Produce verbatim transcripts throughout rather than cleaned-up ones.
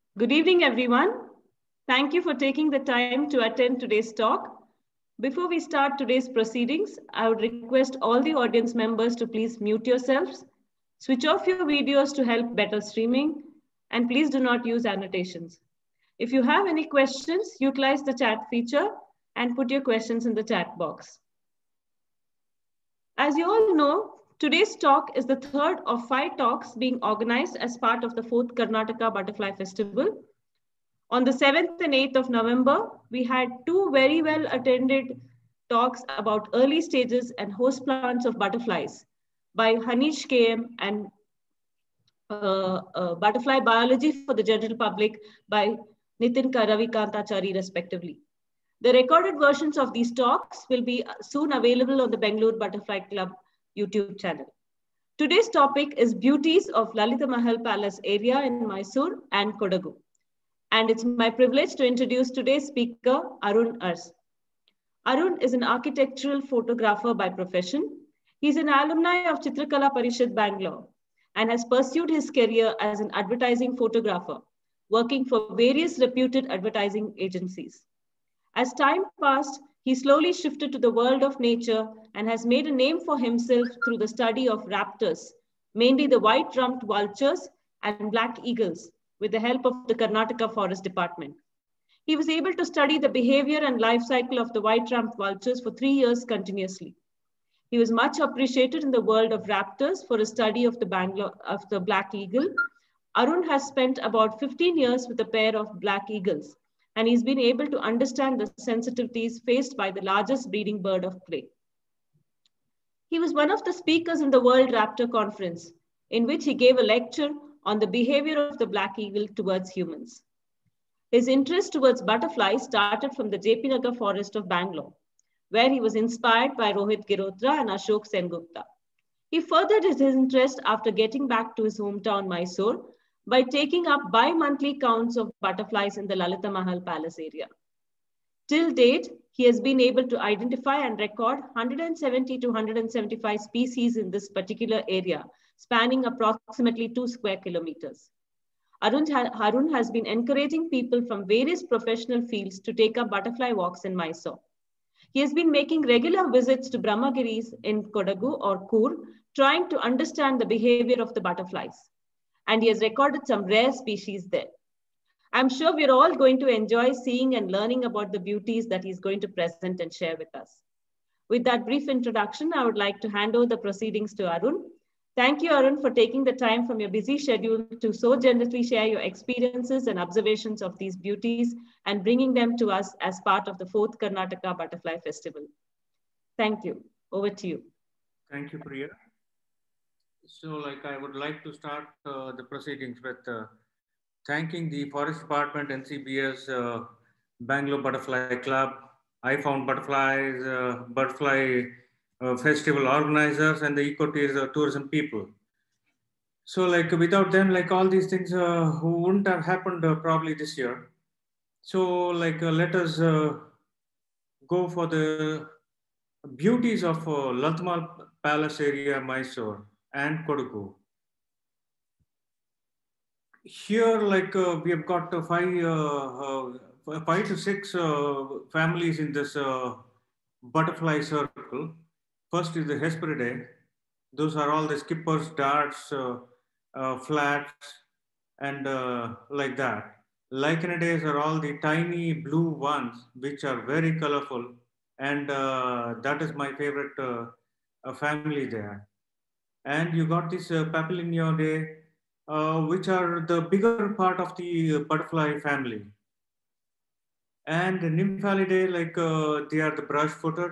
Good evening, everyone. Thank you for taking the time to attend today's talk. Before we start today's proceedings, I would request all the audience members to please mute yourselves, switch off your videos to help better streaming, and please do not use annotations. If you have any questions, utilize the chat feature and put your questions in the chat box. As you all know, today's talk is the third of five talks being organized as part of the fourth Karnataka Butterfly Festival. On the seventh and eighth of November, we had two very well attended talks about early stages and host plants of butterflies by Hanish K M and uh, uh, Butterfly Biology for the General Public by Nitin Ravikantachari, respectively. The recorded versions of these talks will be soon available on the Bangalore Butterfly Club YouTube channel. Today's topic is beauties of Lalita Mahal Palace area in Mysore and Kodagu. And it's my privilege to introduce today's speaker, Arun Ars. Arun is an architectural photographer by profession. He's an alumni of Chitrakala Parishad, Bangalore, and has pursued his career as an advertising photographer, working for various reputed advertising agencies. As time passed, he slowly shifted to the world of nature and has made a name for himself through the study of raptors, mainly the white-rumped vultures and black eagles, with the help of the Karnataka Forest Department. He was able to study the behavior and life cycle of the white-rumped vultures for three years continuously. He was much appreciated in the world of raptors for his study of the, Bangalore, of the black eagle. Arun has spent about fifteen years with a pair of black eagles, and he's been able to understand the sensitivities faced by the largest breeding bird of prey. He was one of the speakers in the World Raptor Conference, in which he gave a lecture on the behavior of the black eagle towards humans. His interest towards butterflies started from the J P Nagar forest of Bangalore, where he was inspired by Rohit Girotra and Ashok Sengupta. He furthered his interest after getting back to his hometown, Mysore, by taking up bi-monthly counts of butterflies in the Lalita Mahal Palace area. Till date, he has been able to identify and record one hundred seventy to one hundred seventy-five species in this particular area, spanning approximately two square kilometers. Arun, Harun has been encouraging people from various professional fields to take up butterfly walks in Mysore. He has been making regular visits to Brahmagiris in Kodagu or Kur, trying to understand the behavior of the butterflies. And he has recorded some rare species there. I'm sure we're all going to enjoy seeing and learning about the beauties that he's going to present and share with us. With that brief introduction, I would like to hand over the proceedings to Arun. Thank you, Arun, for taking the time from your busy schedule to so generously share your experiences and observations of these beauties and bringing them to us as part of the fourth Karnataka Butterfly Festival. Thank you. Over to you. Thank you, Priya. So, like, I would like to start uh, the proceedings with uh, thanking the Forest Department, N C B S, uh, Bangalore Butterfly Club, I Found Butterflies, uh, Butterfly uh, Festival organizers, and the eco-tourism people. So, like, without them, like, all these things uh, wouldn't have happened uh, probably this year. So, like, uh, let us uh, go for the beauties of uh, Lalita Mahal Palace area, Mysore, and Kodagu. Here, like uh, we have got uh, five, uh, uh, five to six uh, families in this uh, butterfly circle. First is the Hesperidae. Those are all the skippers, darts, uh, uh, flats, and uh, like that. Lichenidae are all the tiny blue ones, which are very colorful, and uh, that is my favorite uh, uh, family there. And you got this uh, Papilionide, uh, which are the bigger part of the butterfly family. And Nymphalidae, like uh, they are the brush-footed.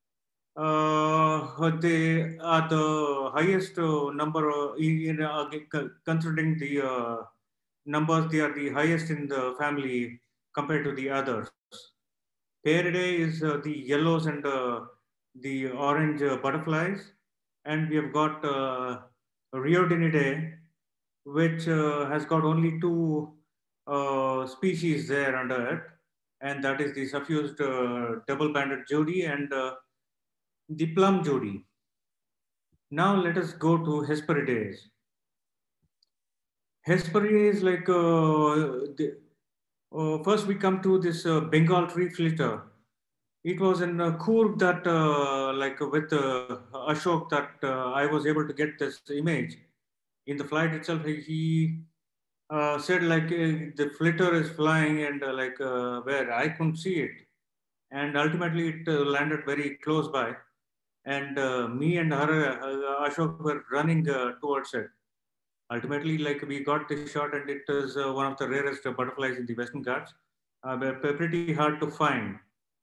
Uh, they are the highest uh, number uh, in uh, considering the uh, numbers. They are the highest in the family compared to the others. Pearidae is uh, the yellows and uh, the orange uh, butterflies, and we have got uh, Rhodinidae, which uh, has got only two uh, species there under it, and that is the suffused uh, double-banded jodi and uh, the plum jodi. Now let us go to Hesperides. Hesperia is like, uh, the, uh, first we come to this uh, Bengal tree flitter. It was in uh, Coorg that, uh, like with uh, Ashok, that uh, I was able to get this image. In the flight itself, he, he uh, said like uh, the flitter is flying and uh, like uh, where I couldn't see it. And ultimately it uh, landed very close by. And uh, me and her, uh, Ashok were running uh, towards it. Ultimately, like we got this shot, and it is uh, one of the rarest uh, butterflies in the Western Ghats. Uh, but pretty hard to find.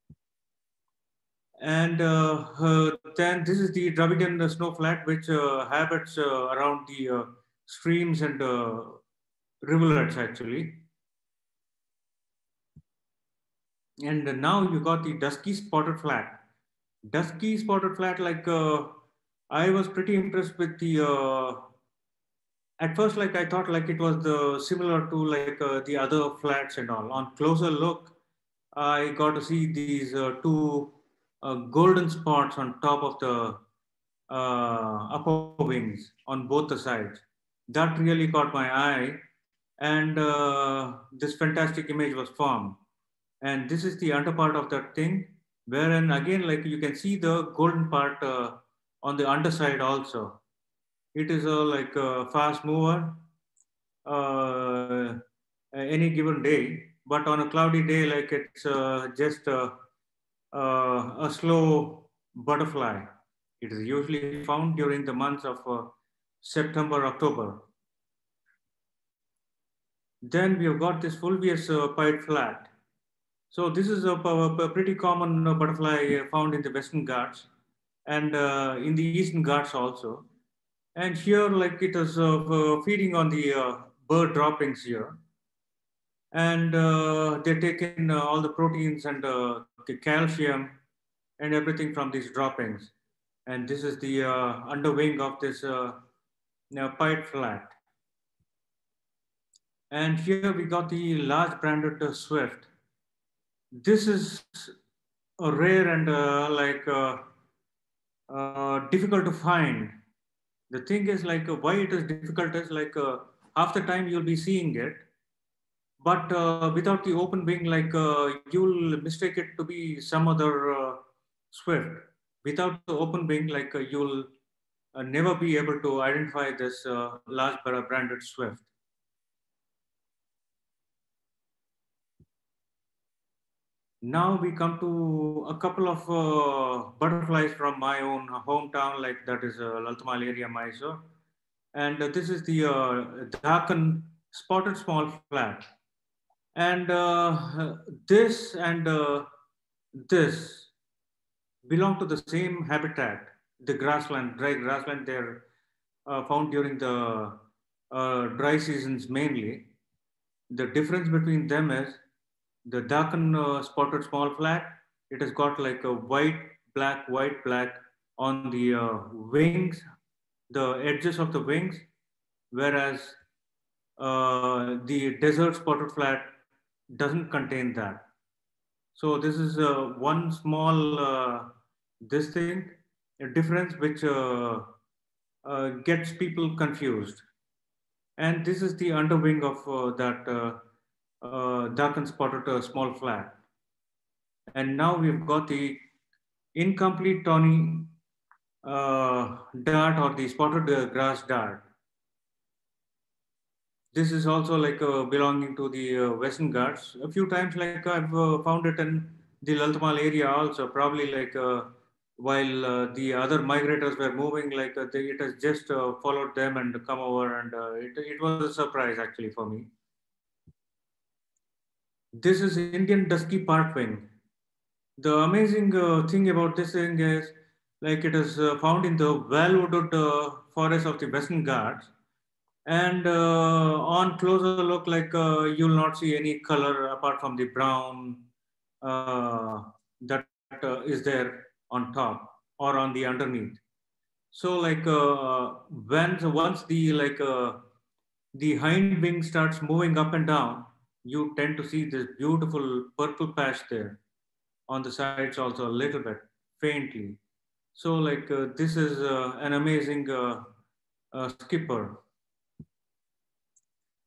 And uh, uh, then this is the Dravidian uh, snow flat, which uh, habits uh, around the uh, streams and uh, rivulets actually. And now you got the dusky spotted flat. Dusky spotted flat, like uh, I was pretty impressed with the. Uh, at first, like I thought, like it was the similar to like uh, the other flats and all. On closer look, I got to see these uh, two uh, golden spots on top of the uh, upper wings on both the sides. That really caught my eye, and uh, this fantastic image was formed. And this is the underpart of that thing, wherein again, like you can see the golden part uh, on the underside also. It is a like a fast mover uh, any given day, but on a cloudy day, like it's uh, just uh, uh, a slow butterfly. It is usually found during the months of uh, September, October. Then we have got this fulvius uh, pied flat. So this is a, a pretty common uh, butterfly uh, found in the Western Ghats and uh, in the Eastern Ghats also. And here, like it is uh, uh, feeding on the uh, bird droppings here. And uh, they take in uh, all the proteins and uh, the calcium and everything from these droppings. And this is the uh, underwing of this uh, you know, pied flat. And here we got the large branded uh, swift. This is a rare and uh, like uh, uh, difficult to find. The thing is like uh, why it is difficult is like uh, half the time you'll be seeing it, but uh, without the open wing, like uh, you'll mistake it to be some other uh, swift. Without the open wing, like uh, you'll uh, never be able to identify this uh, large branded swift. Now we come to a couple of uh, butterflies from my own hometown, like that is uh, Laltamal area, Mysore. And uh, this is the uh, Dhakan spotted small flat. And uh, this and uh, this belong to the same habitat, the grassland, dry grassland. They're uh, found during the uh, dry seasons mainly. The difference between them is the Dhakan uh, spotted small flat. It has got like a white, black, white, black on the uh, wings, the edges of the wings, whereas uh, the desert spotted flat doesn't contain that. So this is uh, one small uh, this thing, a difference which uh, uh, gets people confused. And this is the underwing of uh, that uh, uh, dark and spotted uh, small flat. And now we've got the incomplete tawny uh, dart or the spotted uh, grass dart. This is also like uh, belonging to the uh, Western Ghats. A few times, like I've uh, found it in the Laltamal area also, probably like uh, while uh, the other migrators were moving, like uh, they, it has just uh, followed them and come over, and uh, it, it was a surprise actually for me. This is Indian dusky partwing. The amazing uh, thing about this thing is, like it is uh, found in the well-wooded uh, forests of the Western Ghats. And uh, on closer look, like uh, you'll not see any color apart from the brown uh, that uh, is there on top or on the underneath. So like uh, when so once the like uh, the hind wing starts moving up and down, you tend to see this beautiful purple patch there on the sides also a little bit faintly. So like uh, this is uh, an amazing uh, uh, skipper.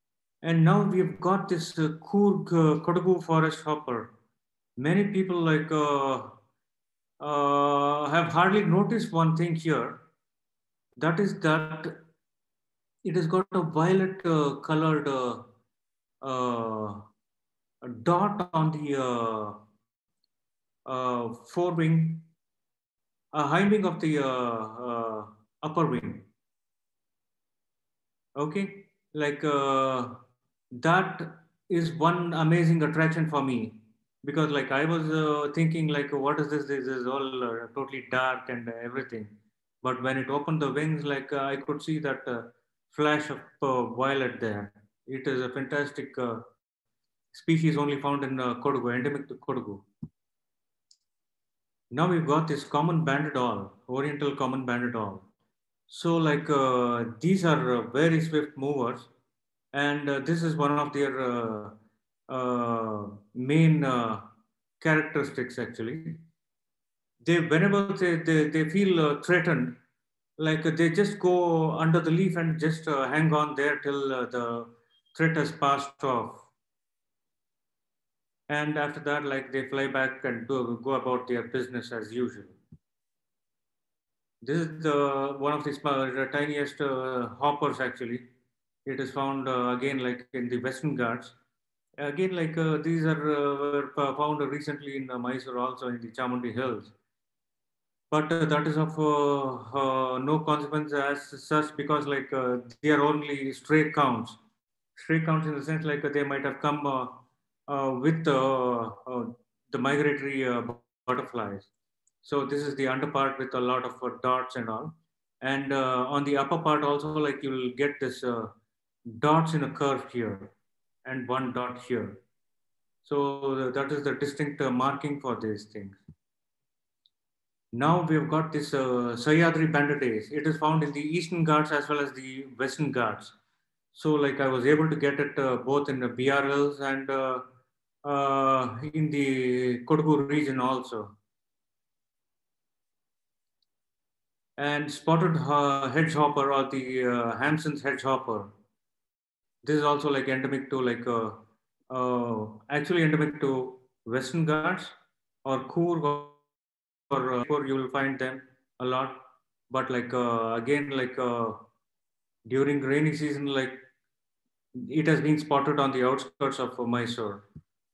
And now we've got this uh, Coorg uh, Kodagu forest hopper. Many people like uh, uh, have hardly noticed one thing here. That is that it has got a violet uh, colored uh, uh, dot on the uh, uh, forewing, uh, hind wing of the uh, uh, upper wing. Okay, like uh, that is one amazing attraction for me, because like I was uh, thinking like what is this? This is all uh, totally dark and everything. But when it opened the wings, like uh, I could see that uh, flash of uh, violet there. It is a fantastic uh, species only found in uh, Kodagu, endemic to Kodagu. Now we've got this common banded owl, oriental common banded owl. So like uh, these are uh, very swift movers, and uh, this is one of their uh, uh, main uh, characteristics actually. They whenever they, they, they feel uh, threatened, like uh, they just go under the leaf and just uh, hang on there till uh, the threat has passed off. And after that, like they fly back and do, go about their business as usual. This is the one of the small, the tiniest uh, hoppers actually. It is found uh, again like in the Western Ghats. Again, like uh, these are uh, were found recently in uh, Mysore, also in the Chamundi Hills. But uh, that is of uh, uh, no consequence as such, because like uh, they are only stray counts. Stray counts in the sense like uh, they might have come uh, uh, with uh, uh, the migratory uh, butterflies. So this is the underpart with a lot of uh, dots and all. And uh, on the upper part also, like you'll get this uh, dots in a curve here and one dot here. So that is the distinct uh, marking for these things. Now we've got this uh, Sahyadri banded. It is found in the Eastern Ghats as well as the Western Ghats. So like I was able to get it uh, both in the B R Ls and uh, uh, in the Kodagu region also. And spotted uh, hedgehopper, or the uh, Hampson's hedgehopper. This is also like endemic to like uh, uh, actually endemic to Western Ghats or Coorg, or uh, you will find them a lot. But like uh, again, like uh, during rainy season, like it has been spotted on the outskirts of uh, Mysore.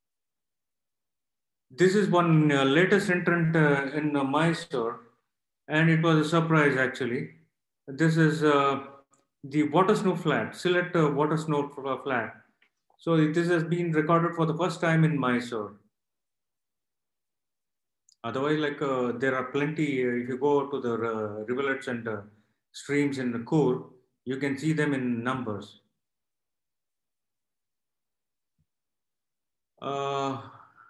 This is one uh, latest entrant uh, in uh, Mysore, and it was a surprise actually. This is uh, the water snow flat, Sylhet uh, water snow flat. So this has been recorded for the first time in Mysore. Otherwise, like uh, there are plenty. Uh, if you go to the uh, rivulets and uh, streams in the Coorg, you can see them in numbers. Uh,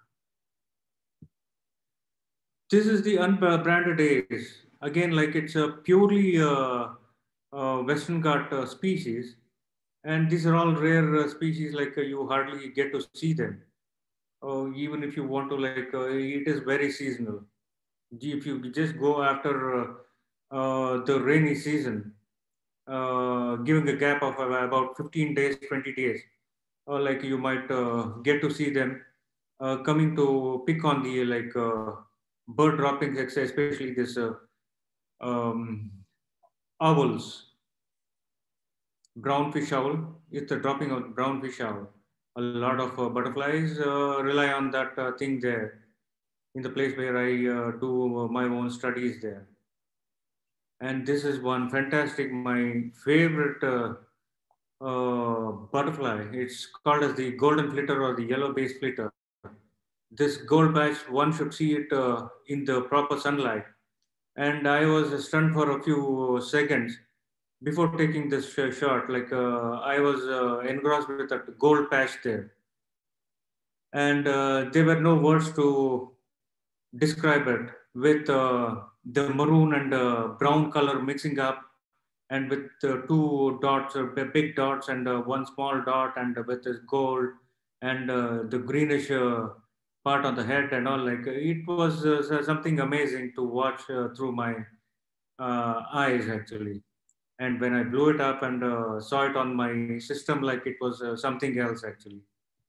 this is the unbranded ace. Again, like it's a purely uh, uh, Western Ghat uh, species, and these are all rare uh, species. Like uh, you hardly get to see them. Uh, even if you want to, like uh, it is very seasonal. If you just go after uh, uh, the rainy season, uh, giving a gap of about fifteen days, twenty days, or like you might uh, get to see them uh, coming to pick on the like uh, bird droppings, especially this uh, um, owls, brown fish owl. It's the dropping of brown fish owl. A lot of uh, butterflies uh, rely on that uh, thing there in the place where I uh, do my own studies there. And this is one fantastic, my favorite uh, uh, butterfly. It's called as the golden flitter or the yellow base flitter. This gold patch, one should see it uh, in the proper sunlight. And I was stunned for a few seconds before taking this sh- shot. Like uh, I was uh, engrossed with that gold patch there. And uh, there were no words to describe it, with uh, the maroon and uh, brown color mixing up, and with uh, two dots, uh, big dots, and uh, one small dot, and uh, with this gold and uh, the greenish uh, part on the head and all. Like it was uh, something amazing to watch uh, through my uh, eyes actually. And when I blew it up and uh, saw it on my system, like it was uh, something else actually.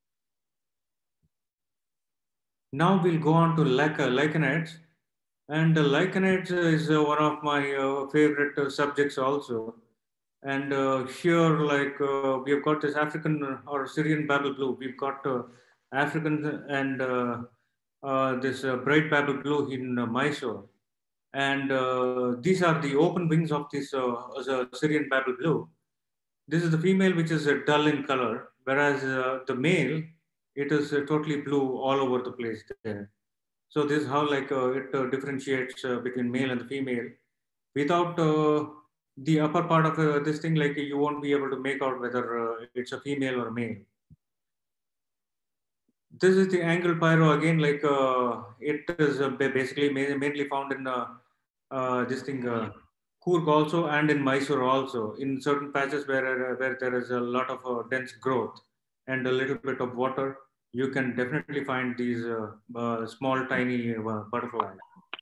Now we'll go on to lich lichenids. And uh, lichenids is uh, one of my uh, favorite uh, subjects also. And uh, here, like uh, we have got this African or Syrian babel blue. We've got uh, African and uh, uh, this uh, bright babel blue in uh, Mysore. And uh, these are the open wings of this uh, Syrian babel blue. This is the female, which is uh, dull in color, whereas uh, the male, it is uh, totally blue all over the place there. So this is how like uh, it uh, differentiates uh, between male and the female. Without uh, the upper part of uh, this thing, like you won't be able to make out whether uh, it's a female or a male. This is the angle pyro again, like uh, it is uh, basically mainly found in uh, uh, this thing, uh, Coorg also, and in Mysore also, in certain patches where, uh, where there is a lot of uh, dense growth and a little bit of water, you can definitely find these uh, uh, small, tiny uh, butterflies.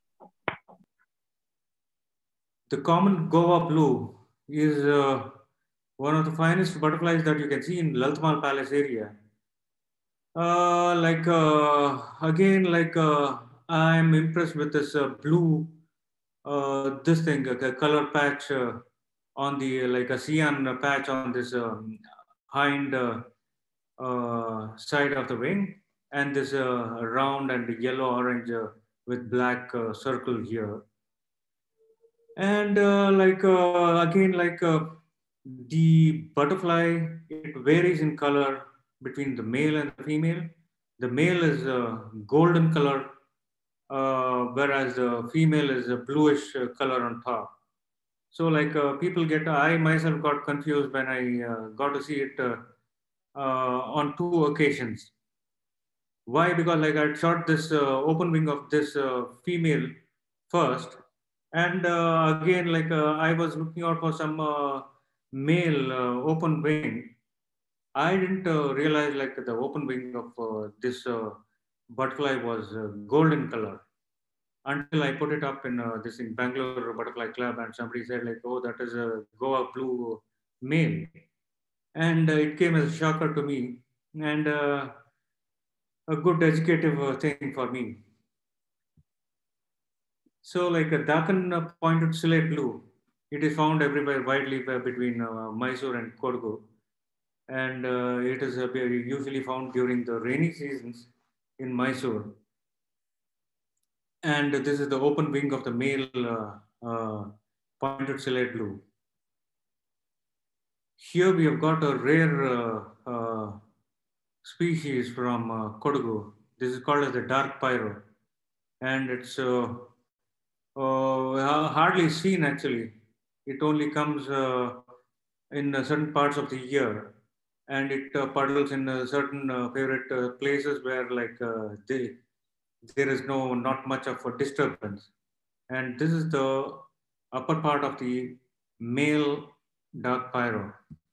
The common Goa blue is uh, one of the finest butterflies that you can see in Laltmal Palace area. Uh, like uh, again, like uh, I'm impressed with this uh, blue, uh, this thing, a color patch uh, on the like a cyan patch on this um, hind uh, uh, side of the wing, and this uh, round and yellow orange uh, with black uh, circle here. And uh, like uh, again, like uh, the butterfly, it varies in color between the male and the female. The male is uh, golden color, uh, whereas the female is a bluish uh, color on top. So like uh, people get, I myself got confused when I uh, got to see it uh, uh, on two occasions. Why? Because like I shot this uh, open wing of this uh, female first, and uh, again like uh, I was looking out for some uh, male uh, open wing. I didn't uh, realize like the open wing of uh, this uh, butterfly was uh, golden color until I put it up in uh, this in Bangalore Butterfly Club, and somebody said like, "Oh, that is a Goa blue male," and uh, it came as a shocker to me, and uh, a good educative uh, thing for me. So, like a Dakan uh, pointed slate blue, it is found everywhere widely uh, between uh, Mysore and Kodagu, and uh, it is uh, usually found during the rainy seasons in Mysore. And this is the open wing of the male uh, uh, pointed slate blue. Here we have got a rare uh, uh, species from uh, Kodagu. This is called as the dark pyro, and it's uh, uh, hardly seen actually. It only comes uh, in uh, certain parts of the year, and it uh, puddles in uh, certain uh, favorite uh, places where like uh, they, there is no not much of a disturbance. And this is the upper part of the male dark pyro.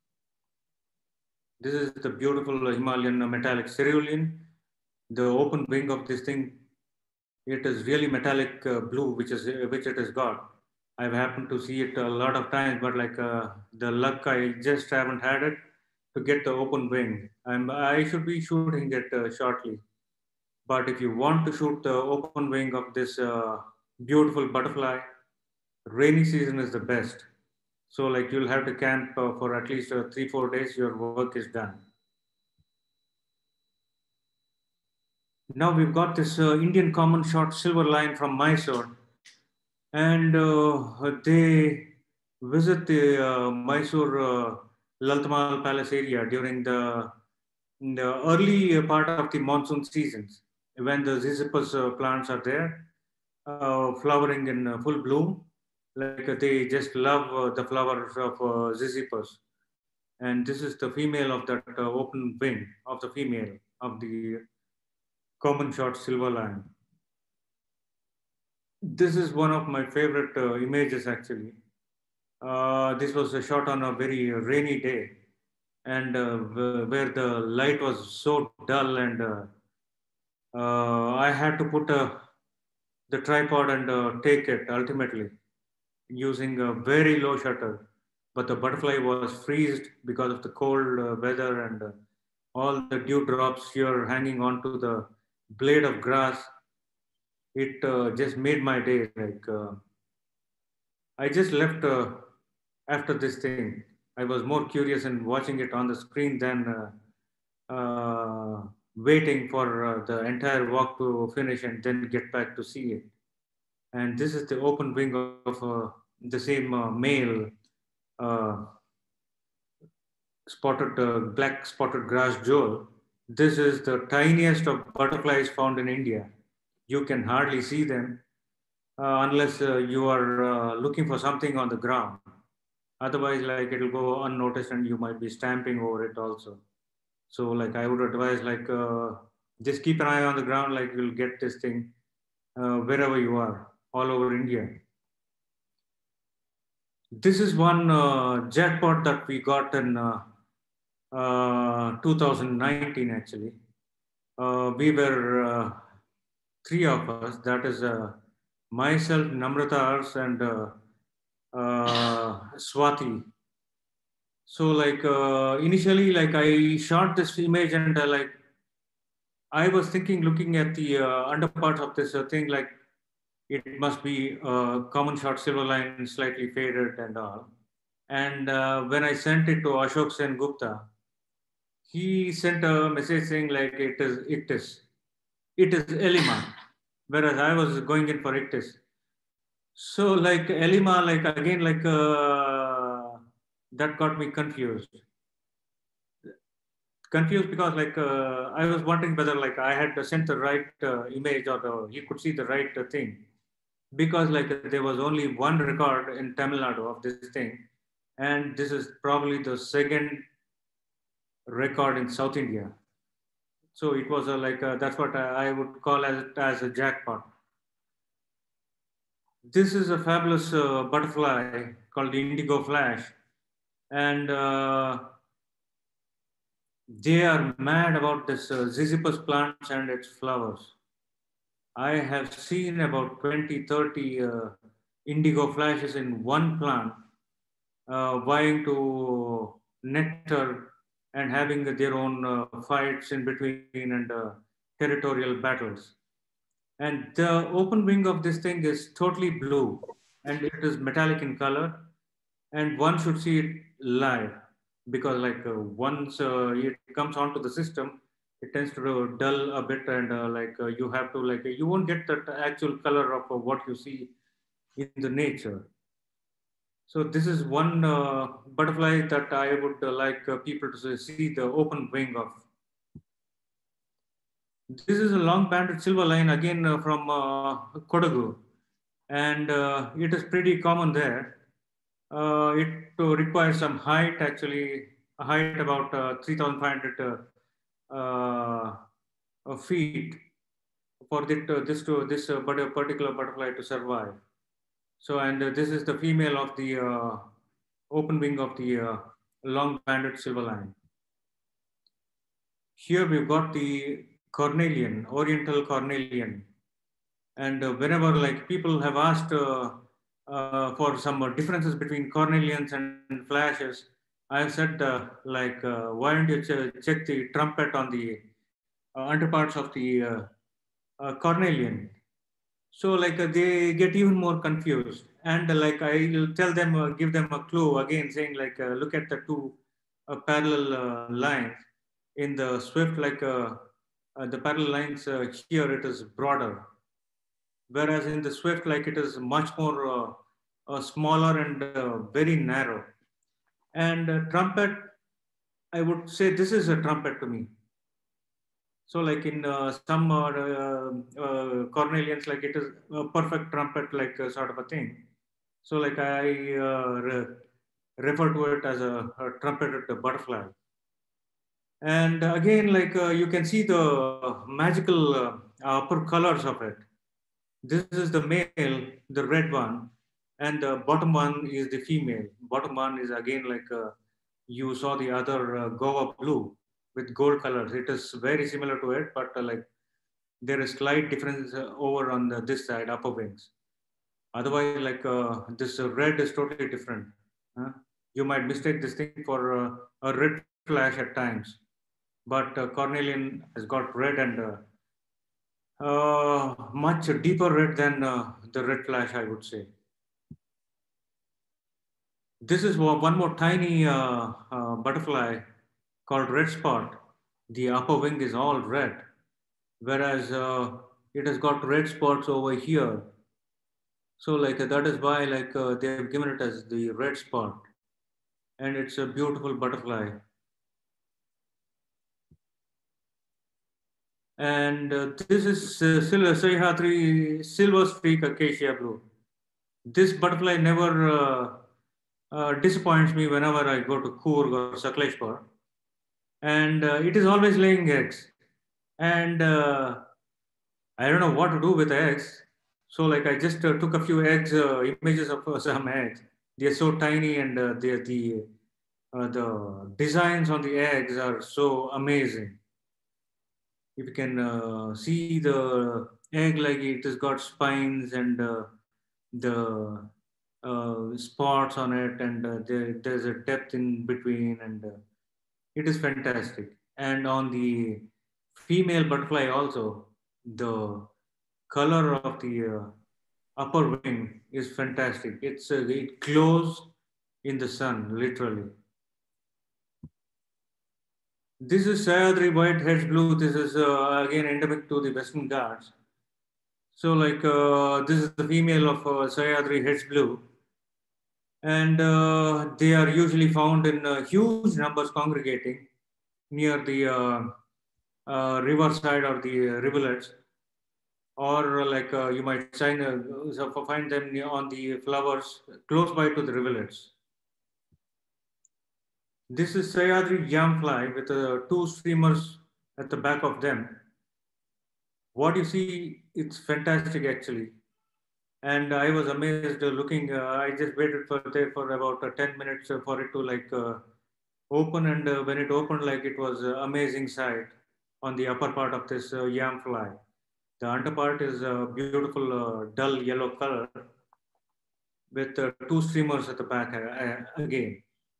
This is the beautiful Himalayan metallic cerulean. The open wing of this thing, it is really metallic uh, blue, which is which it has got. I've happened to see it a lot of times, but like uh, the luck, I just haven't had it to get the open wing. And I should be shooting it uh, shortly. But if you want to shoot the open wing of this uh, beautiful butterfly, rainy season is the best. So like you'll have to camp uh, for at least uh, three, four days, your work is done. Now we've got this uh, Indian common short silver line from Mysore, and uh, they visit the uh, Mysore uh, Laltmal Palace area during the, the early part of the monsoon seasons when the Ziziphus uh, plants are there, uh, flowering in uh, full bloom. Like uh, they just love uh, the flowers of uh, Ziziphus. And this is the female of that uh, open wing of the female of the common short silver line. This is one of my favorite uh, images actually. Uh, this was a shot on a very rainy day, and uh, where the light was so dull, and uh, uh, I had to put uh, the tripod and uh, take it ultimately using a very low shutter. but the butterfly was freezed because of the cold uh, weather and uh, all the dewdrops here hanging onto the blade of grass. It uh, just made my day. Like uh, I just left uh, after this thing. I was more curious in watching it on the screen than uh, uh, waiting for uh, the entire walk to finish and then get back to see it. And this is the open wing of uh, the same uh, male uh, spotted uh, black spotted grass jewel. This is the tiniest of butterflies found in India. You can hardly see them uh, unless uh, you are uh, looking for something on the ground. Otherwise, like it'll go unnoticed and you might be stamping over it also. So, like I would advise, like uh, just keep an eye on the ground. Like you'll get this thing uh, wherever you are, all over India. This is one uh, jackpot that we got in uh, uh, two thousand nineteen. Actually, uh, we were uh, three of us. That is uh, myself, Namrata Ars, and uh, uh, Swati. So like uh, initially, like I shot this image and uh, like I was thinking, looking at the uh, underparts of this uh, thing, like it must be uh, common shot silver line, slightly faded and all. And uh, when I sent it to Ashok Sen Gupta, he sent a message saying like it is ictus, it is Elima, whereas I was going in for ictus. So like Elima, like again, like uh, that got me confused. Confused because like uh, I was wondering whether like I had sent the right uh, image or the, he could see the right uh, thing, because like there was only one record in Tamil Nadu of this thing, and this is probably the second record in South India. So it was a, like a, that's what I, I would call as as a jackpot. This is a fabulous uh, butterfly called the indigo flash, and uh, they are mad about this uh, Ziziphus plants and its flowers. I have seen about twenty, thirty uh, indigo flashes in one plant, uh, vying to nectar and having their own uh, fights in between and uh, territorial battles. And the open wing of this thing is totally blue and it is metallic in color. And one should see it live because, like, uh, once uh, it comes onto the system, it tends to dull a bit, and uh, like uh, you have to like you won't get that actual color of uh, what you see in the nature. So this is one uh, butterfly that I would uh, like uh, people to see the open wing of. This is a long banded silver line again uh, from uh, Kodagu, and uh, it is pretty common there. Uh, it uh, requires some height, actually, a height about uh, three thousand five hundred uh, uh, feet for this, uh, this to this uh, particular butterfly to survive. So, and uh, this is the female of the uh, open wing of the uh, long banded silver line. Here we've got the cornelian, oriental cornelian. And uh, whenever like people have asked uh, uh, for some uh, differences between cornelians and flashes, I've said uh, like, uh, why don't you ch check the trumpet on the uh, underparts of the uh, uh, cornelian? So like uh, they get even more confused. And uh, like I'll tell them, uh, give them a clue again, saying like, uh, look at the two uh, parallel uh, lines in the swift, like uh, uh, the parallel lines uh, here, it is broader. Whereas in the swift, like it is much more uh, uh, smaller and uh, very narrow. And uh, trumpet, I would say this is a trumpet to me. So like in uh, some uh, uh, cornelians, like it is a perfect trumpet, like uh, sort of a thing. So like I uh, re refer to it as a, a trumpeted butterfly. And again, like uh, you can see the magical uh, upper colors of it. This is the male, the red one, and the bottom one is the female. Bottom one is again like uh, you saw the other uh, Goa blue with gold colors. It is very similar to it, but uh, like there is slight difference uh, over on the, this side, upper wings. Otherwise, like uh, this uh, red is totally different. Huh? You might mistake this thing for uh, a red flash at times, but uh, cornelian has got red and uh, uh, much deeper red than uh, the red flash, I would say. This is one more tiny uh, uh, butterfly called red spot. The upper wing is all red, whereas uh, it has got red spots over here. So like uh, that is why like uh, they have given it as the red spot, and it's a beautiful butterfly. And uh, this is uh, Sil- Sahyadri silver streak acacia blue. This butterfly never uh, uh, disappoints me whenever I go to Coorg or Sakleshwar, and uh, it is always laying eggs. And uh, I don't know what to do with eggs. So like I just uh, took a few eggs, uh, images of uh, some eggs. They're so tiny, and uh, they're the uh, the designs on the eggs are so amazing. If you can uh, see the egg, like it has got spines and uh, the uh, spots on it, and uh, there, there's a depth in between, and uh, it is fantastic. And on the female butterfly also, the color of the uh, upper wing is fantastic. It's uh, it glows in the sun, literally. This is Sahyadri white hedge blue. This is uh, again endemic to the Western Ghats. So like uh, this is the female of uh, Sahyadri hedge blue, and uh, they are usually found in uh, huge numbers congregating near the uh, uh, riverside or the uh, rivulets, or uh, like uh, you might sign, uh, so find them on the flowers close by to the rivulets. This is Sahyadri yamfly with uh, two streamers at the back of them. What you see, it's fantastic actually. And I was amazed uh, looking. Uh, I just waited for there for about uh, ten minutes uh, for it to like uh, open, and uh, when it opened, like it was uh, amazing sight on the upper part of this uh, yam fly. The under part is a beautiful uh, dull yellow color with uh, two streamers at the back uh, again.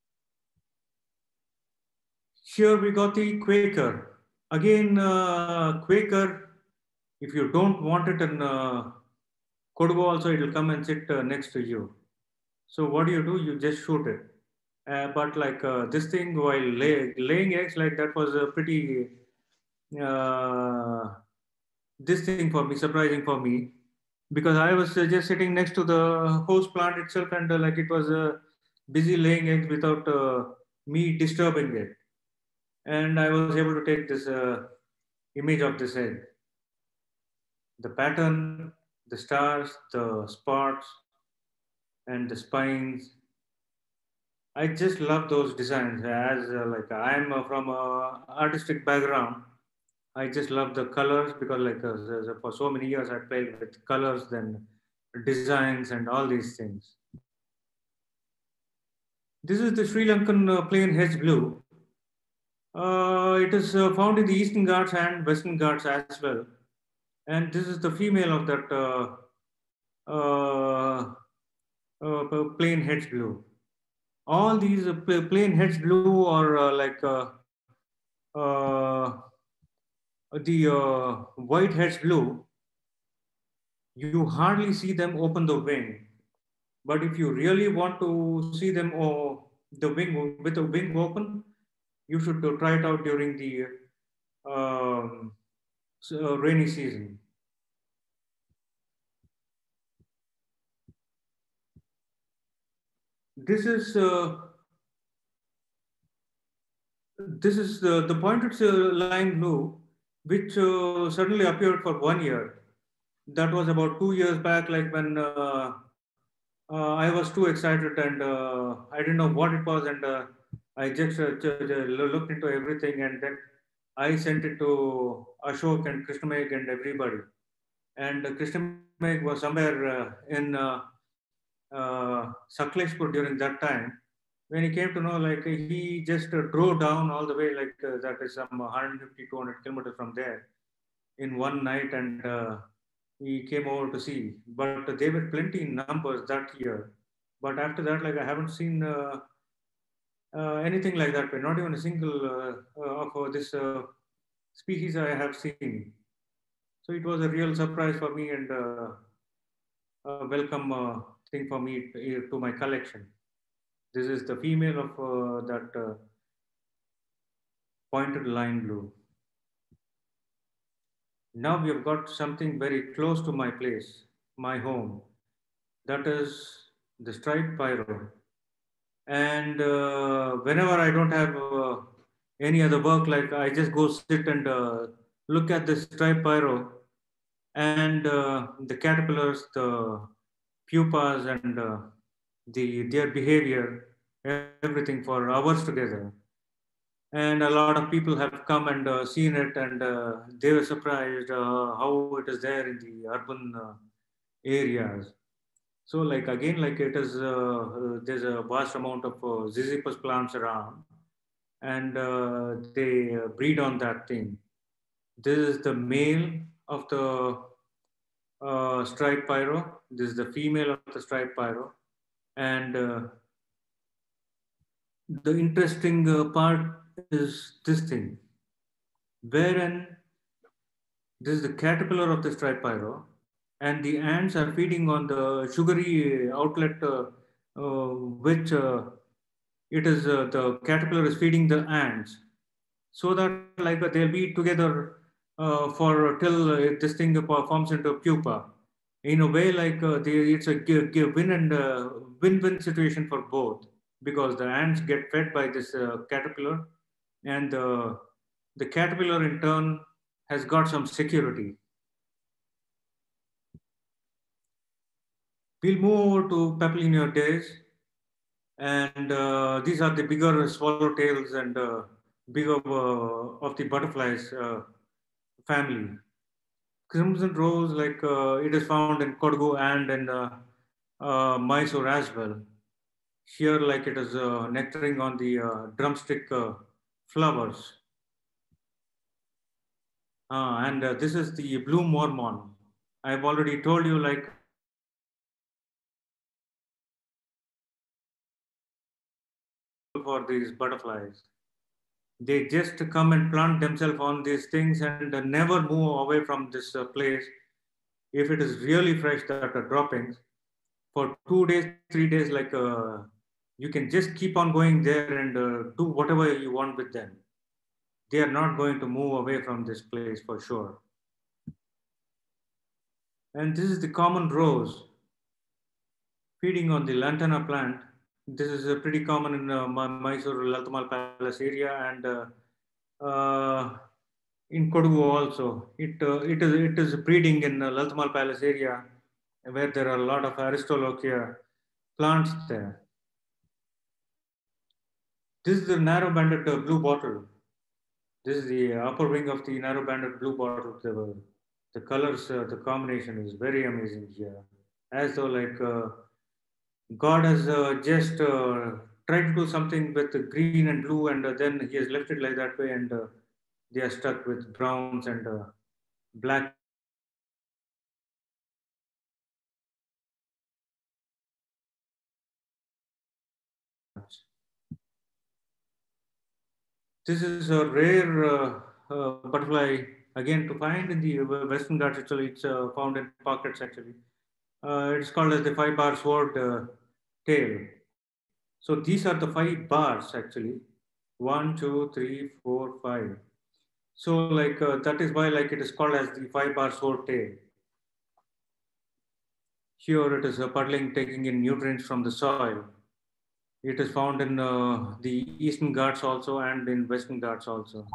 Here we got the Quaker. Again, uh, Quaker, if you don't want it in uh, Kodugo also, it will come and sit uh, next to you. So what do you do? You just shoot it. Uh, but like uh, this thing, while lay, laying eggs, like that was a pretty, uh, this thing for me, surprising for me, because I was uh, just sitting next to the host plant itself, and uh, like it was uh, busy laying eggs without uh, me disturbing it. And I was able to take this uh, image of this egg. The pattern, the stars, the spots, and the spines. I just love those designs. As uh, like I'm uh, from a artistic background, I just love the colors, because like uh, for so many years I played with colors, then designs, and all these things. This is the Sri Lankan uh, plain hedge blue. Uh, it is uh, found in the Eastern Ghats and Western Ghats as well. And this is the female of that uh, uh, uh, plain hedge blue. All these uh, plain hedge blue, or uh, like uh, uh, the uh, white hedge blue, you hardly see them open the wing. But if you really want to see them, or the wing with the wing open, you should try it out during the um, uh, rainy season. This is uh, this is the, the pointed uh, line blue, which uh, suddenly appeared for one year. That was about two years back, like when uh, uh, I was too excited, and uh, I didn't know what it was, and uh, I just uh, looked into everything, and then I sent it to Ashok and Krishnameg and everybody. And uh, Krishnameg was somewhere uh, in uh, uh, Sakleshpur during that time. When he came to know, like he just uh, drove down all the way, like uh, that is some one hundred fifty, two hundred kilometers from there in one night, and uh, he came over to see. But they were plenty in numbers that year. But after that, like I haven't seen uh, uh, anything like that. But not even a single uh, uh, of uh, this uh, species I have seen. So it was a real surprise for me and uh, a welcome uh, thing for me to, to my collection. This is the female of uh, that uh, pointed line blue. Now we have got something very close to my place, my home. That is the striped pyro. And uh, whenever I don't have uh, any other work, like I just go sit and uh, look at the striped pyro and uh, the caterpillars, the pupas, and uh, the their behavior, everything for hours together. And a lot of people have come and uh, seen it, and uh, they were surprised uh, how it is there in the urban uh, areas. So, like again, like it is, uh, uh, there's a vast amount of uh, Ziziphus plants around, and uh, they uh, breed on that thing. This is the male of the uh, striped pyro. This is the female of the striped pyro, and uh, the interesting uh, part is this thing, wherein this is the caterpillar of the striped pyro, and the ants are feeding on the sugary outlet, uh, uh, which uh, it is uh, the caterpillar is feeding the ants, so that like uh, they'll be together uh, for till uh, this thing forms into a pupa. In a way, like uh, they, it's a g- g- win and uh, win-win situation for both, because the ants get fed by this uh, caterpillar, and uh, the caterpillar in turn has got some security. We'll move over to Papillinia days, and uh, these are the bigger swallowtails and uh, bigger uh, of the butterflies uh, family. Crimson rose, like uh, it is found in Kodagu and in uh, uh, Mysore as well. Here, like it is uh, nectaring on the uh, drumstick uh, flowers. Uh, and uh, this is the blue mormon. I've already told you, like uh, this is the for these butterflies. They just come and plant themselves on these things and uh, never move away from this uh, place. If it is really fresh that are droppings, for two days, three days, like uh, you can just keep on going there and uh, do whatever you want with them. They are not going to move away from this place for sure. And this is the common rose feeding on the lantana plant. This is uh, pretty common in uh, Mysore Laltamal Palace area, and uh, uh, in Kodagu also. It uh, it is it is breeding in uh, Laltamal Palace area, where there are a lot of Aristolochia plants there. This is the narrow-banded uh, blue bottle. This is the upper wing of the narrow-banded blue bottle. The, the colors, uh, the combination is very amazing here. As though like uh, God has uh, just uh, tried to do something with the green and blue, and uh, then He has left it like that way, and uh, they are stuck with browns and uh, black plants. This is a rare uh, uh, butterfly again to find in the Western Ghats. Actually, it's uh, found in pockets actually. Uh, it's called as the five bar sword uh, tail. So these are the five bars actually. One, two, three, four, five. So like uh, that is why like it is called as the five bar sword tail. Here it is uh, puddling, taking in nutrients from the soil. It is found in uh, the Eastern Ghats also and in Western Ghats also.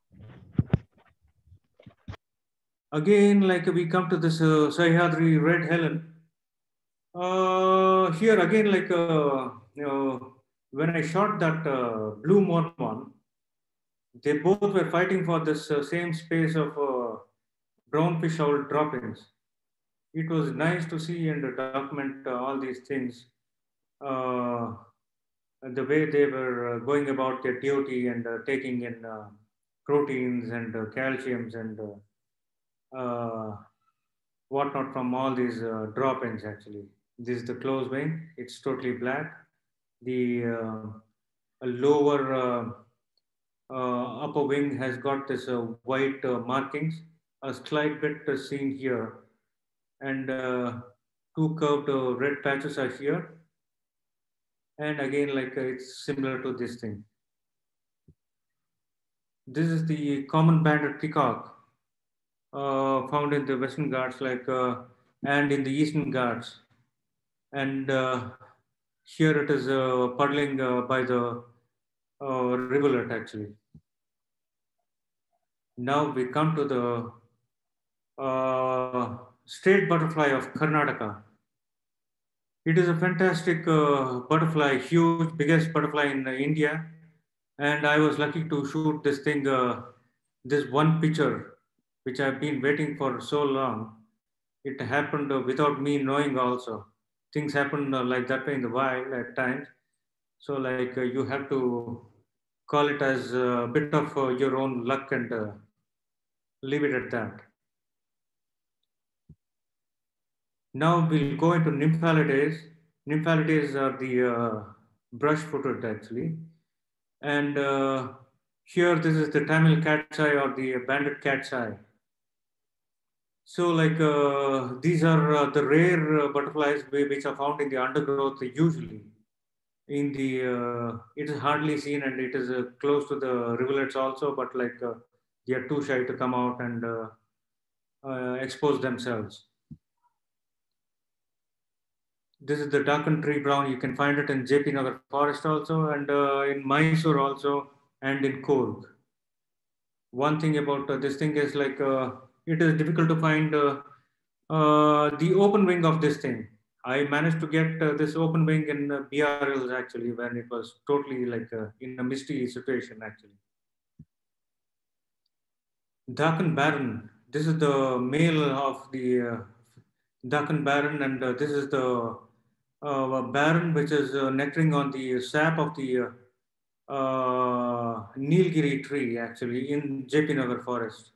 Again, like we come to this uh, Sahyadri Red Helen. Uh, here again, like uh, you know, when I shot that uh, blue mormon, they both were fighting for this uh, same space of uh, brown fish owl droppings. It was nice to see and document uh, all these things, uh, the way they were uh, going about their duty and uh, taking in uh, proteins and uh, calciums and uh, uh, whatnot from all these uh, droppings actually. This is the close wing. It's totally black. The uh, lower uh, uh, upper wing has got this uh, white uh, markings, a slight bit uh, seen here, and uh, two curved uh, red patches are here. And again, like uh, it's similar to this thing. This is the common banded peacock uh, found in the Western Ghats, like uh, and in the Eastern Ghats. And uh, here it is uh, puddling uh, by the uh, rivulet actually. Now we come to the uh, state butterfly of Karnataka. It is a fantastic uh, butterfly, huge, biggest butterfly in uh, India. And I was lucky to shoot this thing, uh, this one picture, which I've been waiting for so long. It happened uh, without me knowing also. Things happen uh, like that way in the wild at times. So like uh, you have to call it as a bit of uh, your own luck and uh, leave it at that. Now we'll go into nymphalidaes. Nymphalidaes are the uh, brush-footed actually. And uh, here this is the Tamil cat's eye or the banded cat's eye. So like uh, these are uh, the rare uh, butterflies which are found in the undergrowth usually. In the, uh, it is hardly seen and it is uh, close to the rivulets also, but like uh, they are too shy to come out and uh, uh, expose themselves. This is the darkened tree brown. You can find it in J P Nagar forest also, and uh, in Mysore also, and in Coorg. One thing about uh, this thing is like uh, it is difficult to find uh, uh, the open wing of this thing. I managed to get uh, this open wing in uh, B R Ls actually when it was totally like uh, in a misty situation actually. Dakan Baron. This is the male of the uh, Dakan Baron, and uh, this is the uh, Baron which is uh, nectaring on the sap of the uh, uh, Nilgiri tree actually in J P Nagar forest.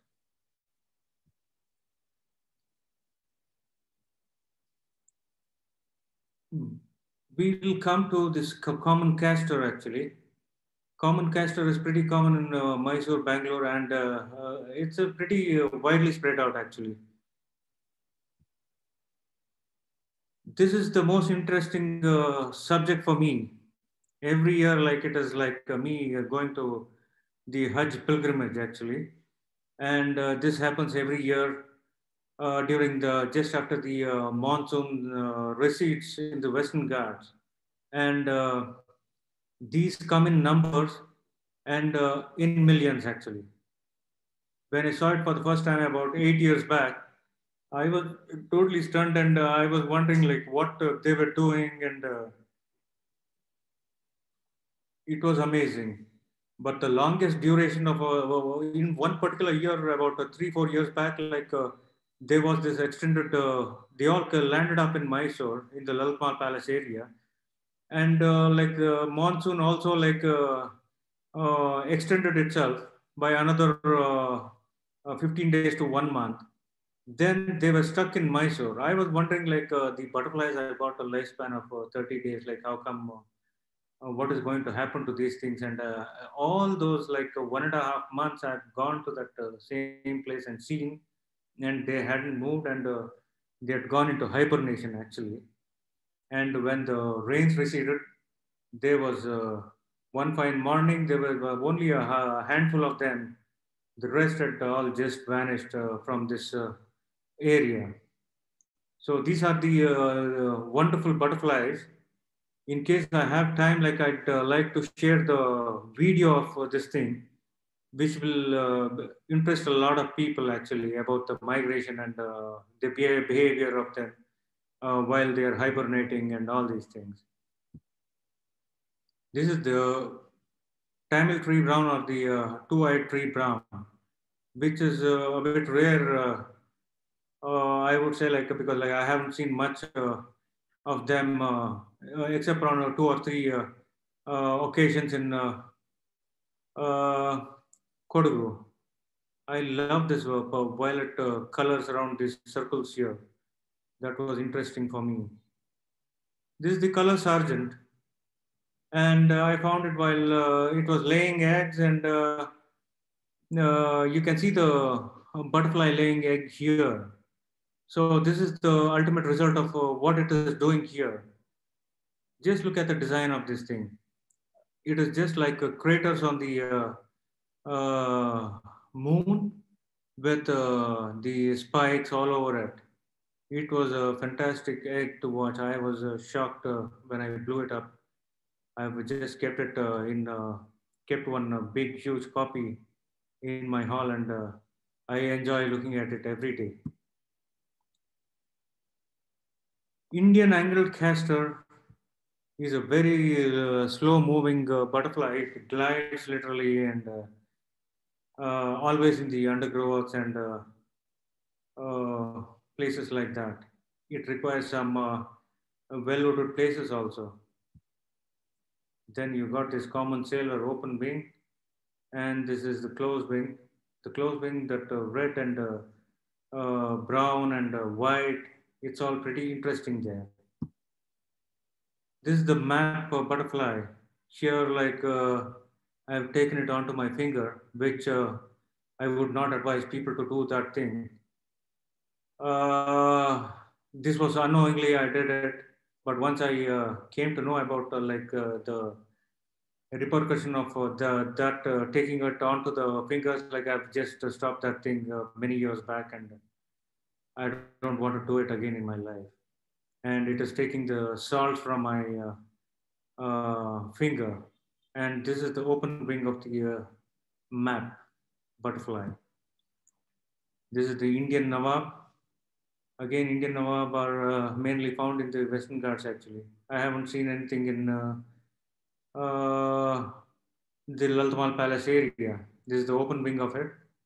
We will come to this common castor actually. Common castor is pretty common in uh, Mysore, Bangalore, and uh, uh, it's a pretty uh, widely spread out actually. This is the most interesting uh, subject for me. Every year, like it is like uh, me uh, going to the Hajj pilgrimage actually, and uh, this happens every year uh, during the just after the uh, monsoon uh, recedes in the Western Ghats, and uh, these come in numbers and uh, in millions actually. When I saw it for the first time about eight years back, I was totally stunned and uh, I was wondering like what uh, they were doing, and uh, it was amazing. But the longest duration of uh, in one particular year, about uh, three four years back, like uh, there was this extended. Uh, they all landed up in Mysore in the Lalpal Palace area, and uh, like the monsoon also like uh, uh, extended itself by another uh, uh, fifteen days to one month. Then they were stuck in Mysore. I was wondering like uh, the butterflies have got a lifespan of uh, thirty days, like how come uh, uh, what is going to happen to these things, and uh, all those like uh, one and a half months I had gone to that uh, same place and seen, and they hadn't moved, and uh, they had gone into hibernation actually. And when the rains receded, there was uh, one fine morning, there were uh, only a handful of them. The rest had all just vanished uh, from this uh, area. So these are the uh, wonderful butterflies. In case I have time, like I'd uh, like to share the video of uh, this thing, which will uh, interest a lot of people actually about the migration and uh, the behavior of them uh, while they are hibernating and all these things. This is the Tamil tree brown or the uh, two-eyed tree brown, which is uh, a bit rare. Uh, uh, I would say, like because like I haven't seen much uh, of them uh, uh, except on uh, two or three uh, uh, occasions in uh, uh, Kodagu. I love this uh, violet uh, colors around these circles here. That was interesting for me. This is the color sergeant, And uh, I found it while uh, it was laying eggs, and uh, uh, you can see the butterfly laying egg here. So this is the ultimate result of uh, what it is doing here. Just look at the design of this thing. It is just like uh, craters on the uh, uh, moon with uh, the spikes all over it. It was a fantastic egg to watch. I was uh, shocked uh, when I blew it up. I've just kept it uh, in, uh, kept one uh, big, huge copy in my hall, and uh, I enjoy looking at it every day. Indian angled castor is a very uh, slow moving uh, butterfly. It glides literally and uh, uh, always in the undergrowths and uh, uh, places like that. It requires some uh, well-wooded places also. Then you got this common sailor open wing, and this is the closed wing. The closed wing that uh, red and uh, uh, brown and uh, white. It's all pretty interesting there. This is the map uh, butterfly. Here, like uh, I've taken it onto my finger, which uh, I would not advise people to do that thing. Uh, this was unknowingly I did it, but once I uh, came to know about uh, like uh, the repercussion of uh, the that uh, taking it onto the fingers, like I've just uh, stopped that thing uh, many years back, and I don't want to do it again in my life. And it is taking the salt from my uh, uh, finger, and this is the open wing of the uh, map butterfly. This is the Indian Nawab. Again, Indian Nawab are uh, mainly found in the Western Ghats actually. I haven't seen anything in uh, uh, the Laltamal Palace area. This is the open wing of it.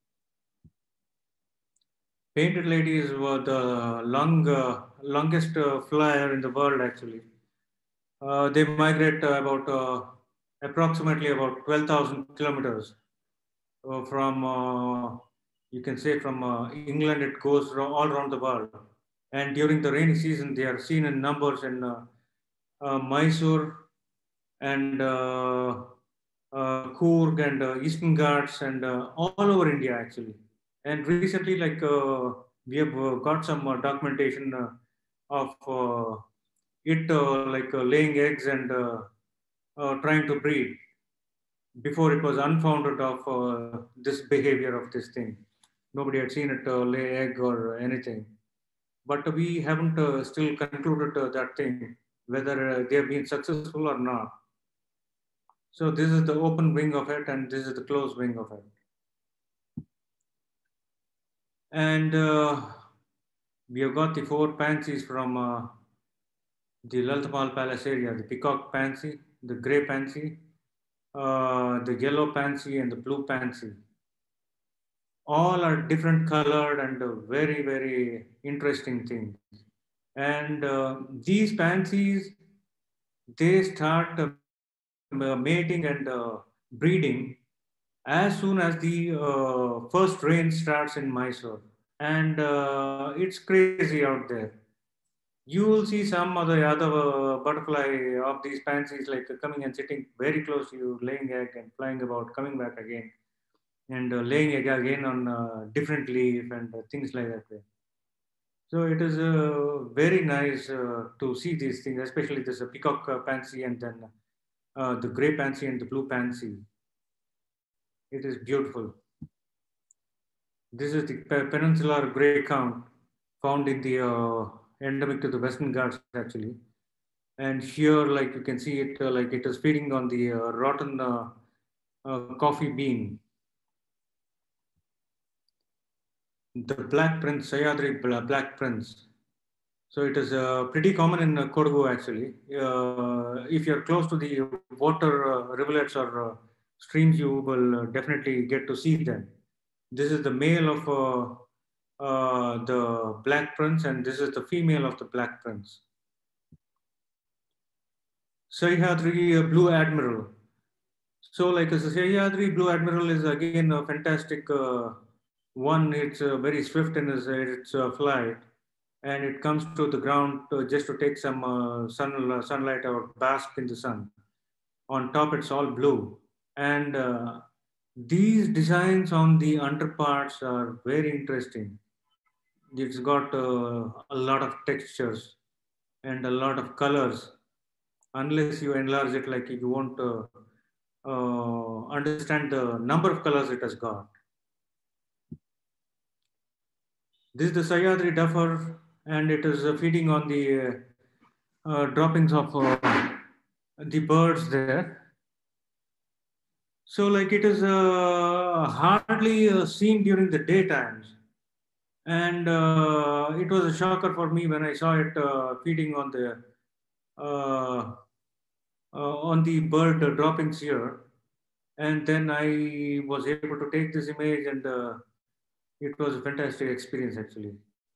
Painted lady is uh, the long, uh, longest uh, flyer in the world actually. Uh, they migrate uh, about uh, approximately about twelve thousand kilometers uh, from, uh, you can say from uh, England, it goes all around the world. And during the rainy season, they are seen in numbers in uh, uh, Mysore and uh, uh, Coorg and uh, Eastern Ghats and uh, all over India actually. And recently, like uh, we have uh, got some uh, documentation uh, of uh, it uh, like uh, laying eggs and uh, uh, trying to breed before it was unfounded of uh, this behavior of this thing. Nobody had seen it uh, lay egg or anything. But we haven't uh, still concluded uh, that thing, whether uh, they have been successful or not. So this is the open wing of it, and this is the closed wing of it. And uh, we have got the four pansies from uh, the Laltamal Palace area, the peacock pansy, the grey pansy, uh, the yellow pansy, and the blue pansy. All are different colored and uh, very, very interesting things. And uh, these pansies, they start uh, mating and uh, breeding as soon as the uh, first rain starts in Mysore. And uh, it's crazy out there. You will see some of the other uh, butterfly of these pansies like uh, coming and sitting very close to you, laying egg and flying about, coming back again, and uh, laying egg again on uh, different leaf and uh, things like that. So it is uh, very nice uh, to see these things, especially this uh, peacock uh, pansy and then uh, the gray pansy and the blue pansy. It is beautiful. This is the peninsular grey count found in the uh, endemic to the Western Ghats actually. And here, like you can see it, uh, like it is feeding on the uh, rotten uh, uh, coffee bean. The black prince, Sahyadri black prince. So it is uh, pretty common in uh, Kodagu actually. Uh, if you're close to the water uh, rivulets or uh, streams, you will uh, definitely get to see them. This is the male of uh, uh, the black prince, and this is the female of the black prince. Sahyadri uh, Blue Admiral. So like a Sahyadri Blue Admiral is again a fantastic uh, one. It's uh, very swift in its, its uh, flight, and it comes to the ground uh, just to take some uh, sun, uh, sunlight or bask in the sun. On top, it's all blue. And uh, these designs on the underparts are very interesting. It's got uh, a lot of textures and a lot of colors. Unless you enlarge it, like you won't uh, uh, understand the number of colors it has got. This is the Sahyadri duffer, and it is uh, feeding on the uh, uh, droppings of uh, the birds there. So, like it is uh, hardly uh, seen during the daytimes, and uh, it was a shocker for me when I saw it uh, feeding on the uh, uh, on the bird uh, droppings here. And then I was able to take this image, and uh, it was a fantastic experience actually.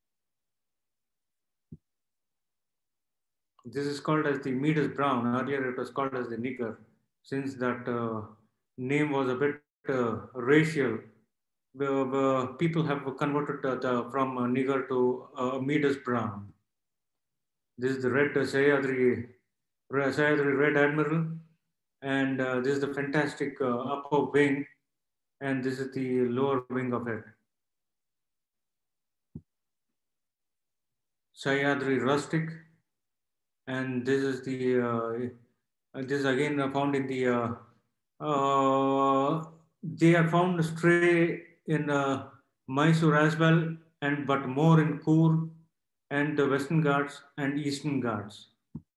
This is called as the Meadows Brown. Earlier it was called as the nigger, since that uh, name was a bit uh, racial. The, the people have converted uh, the, from uh, nigger to uh, Meadows Brown. This is the red uh, Sahyadri, Sahyadri Red Admiral, and uh, this is the fantastic uh, upper wing, and this is the lower wing of it. Sahyadri Rustic, and this is the uh, this is again found in the uh, uh, they are found stray in uh, Mysore as well, and but more in Coorg and the Western Ghats and Eastern Ghats.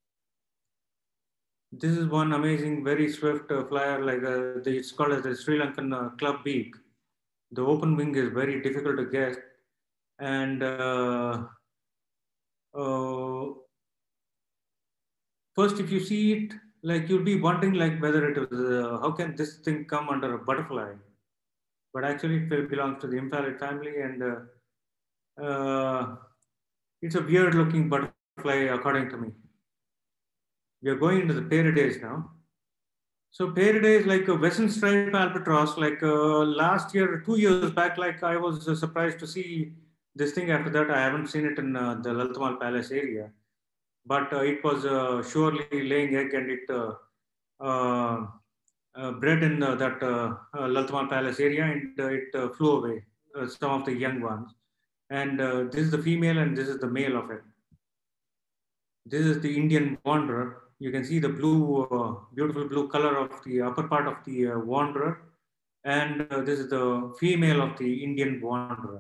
This is one amazing, very swift uh, flyer, like uh, the, it's called as the Sri Lankan uh, club beak. The open wing is very difficult to get, and uh, uh, first, if you see it, like you'll be wondering, like whether it is uh, how can this thing come under a butterfly? But actually, it belongs to the Imphalid family, and uh, uh, it's a weird-looking butterfly, according to me. We are going into the Peridays now. So Peridays, like a Western stripe albatross, like uh, last year, two years back, like I was uh, surprised to see this thing. After that, I haven't seen it in uh, the Laltamal Palace area, but uh, it was uh, surely laying egg, and it uh, uh, uh, bred in uh, that uh, uh, Laltamal Palace area, and uh, it uh, flew away, uh, some of the young ones. And uh, this is the female, and this is the male of it. This is the Indian Wanderer. You can see the blue, uh, beautiful blue color of the upper part of the uh, Wanderer. And uh, this is the female of the Indian Wanderer.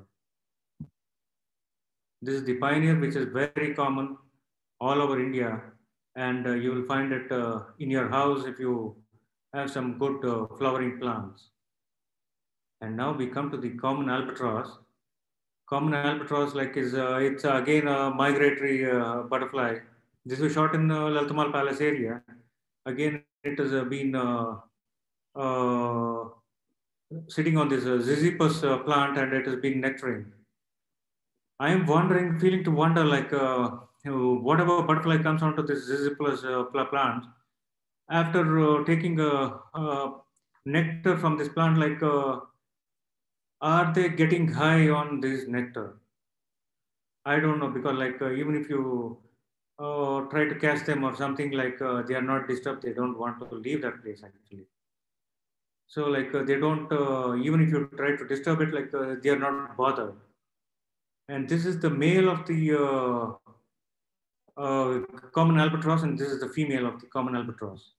This is the Pioneer, which is very common all over India. And uh, you will find it uh, in your house if you have some good uh, flowering plants. And now we come to the common albatross. Common albatross, like is uh, it's uh, again a migratory uh, butterfly. This was shot in uh, Laltamal Palace area. Again, it has uh, been uh, uh, sitting on this uh, Ziziphus uh, plant, and it has been nectaring. I am wondering, feeling to wonder, like uh, you know, whatever butterfly comes onto this Ziziphus uh, plant, after uh, taking uh, uh, nectar from this plant, like uh, are they getting high on this nectar? I don't know, because like uh, even if you uh, try to catch them or something, like uh, they are not disturbed, they don't want to leave that place actually. So like uh, they don't, uh, even if you try to disturb it, like uh, they are not bothered. And this is the male of the uh, uh, common albatross, and this is the female of the common albatross.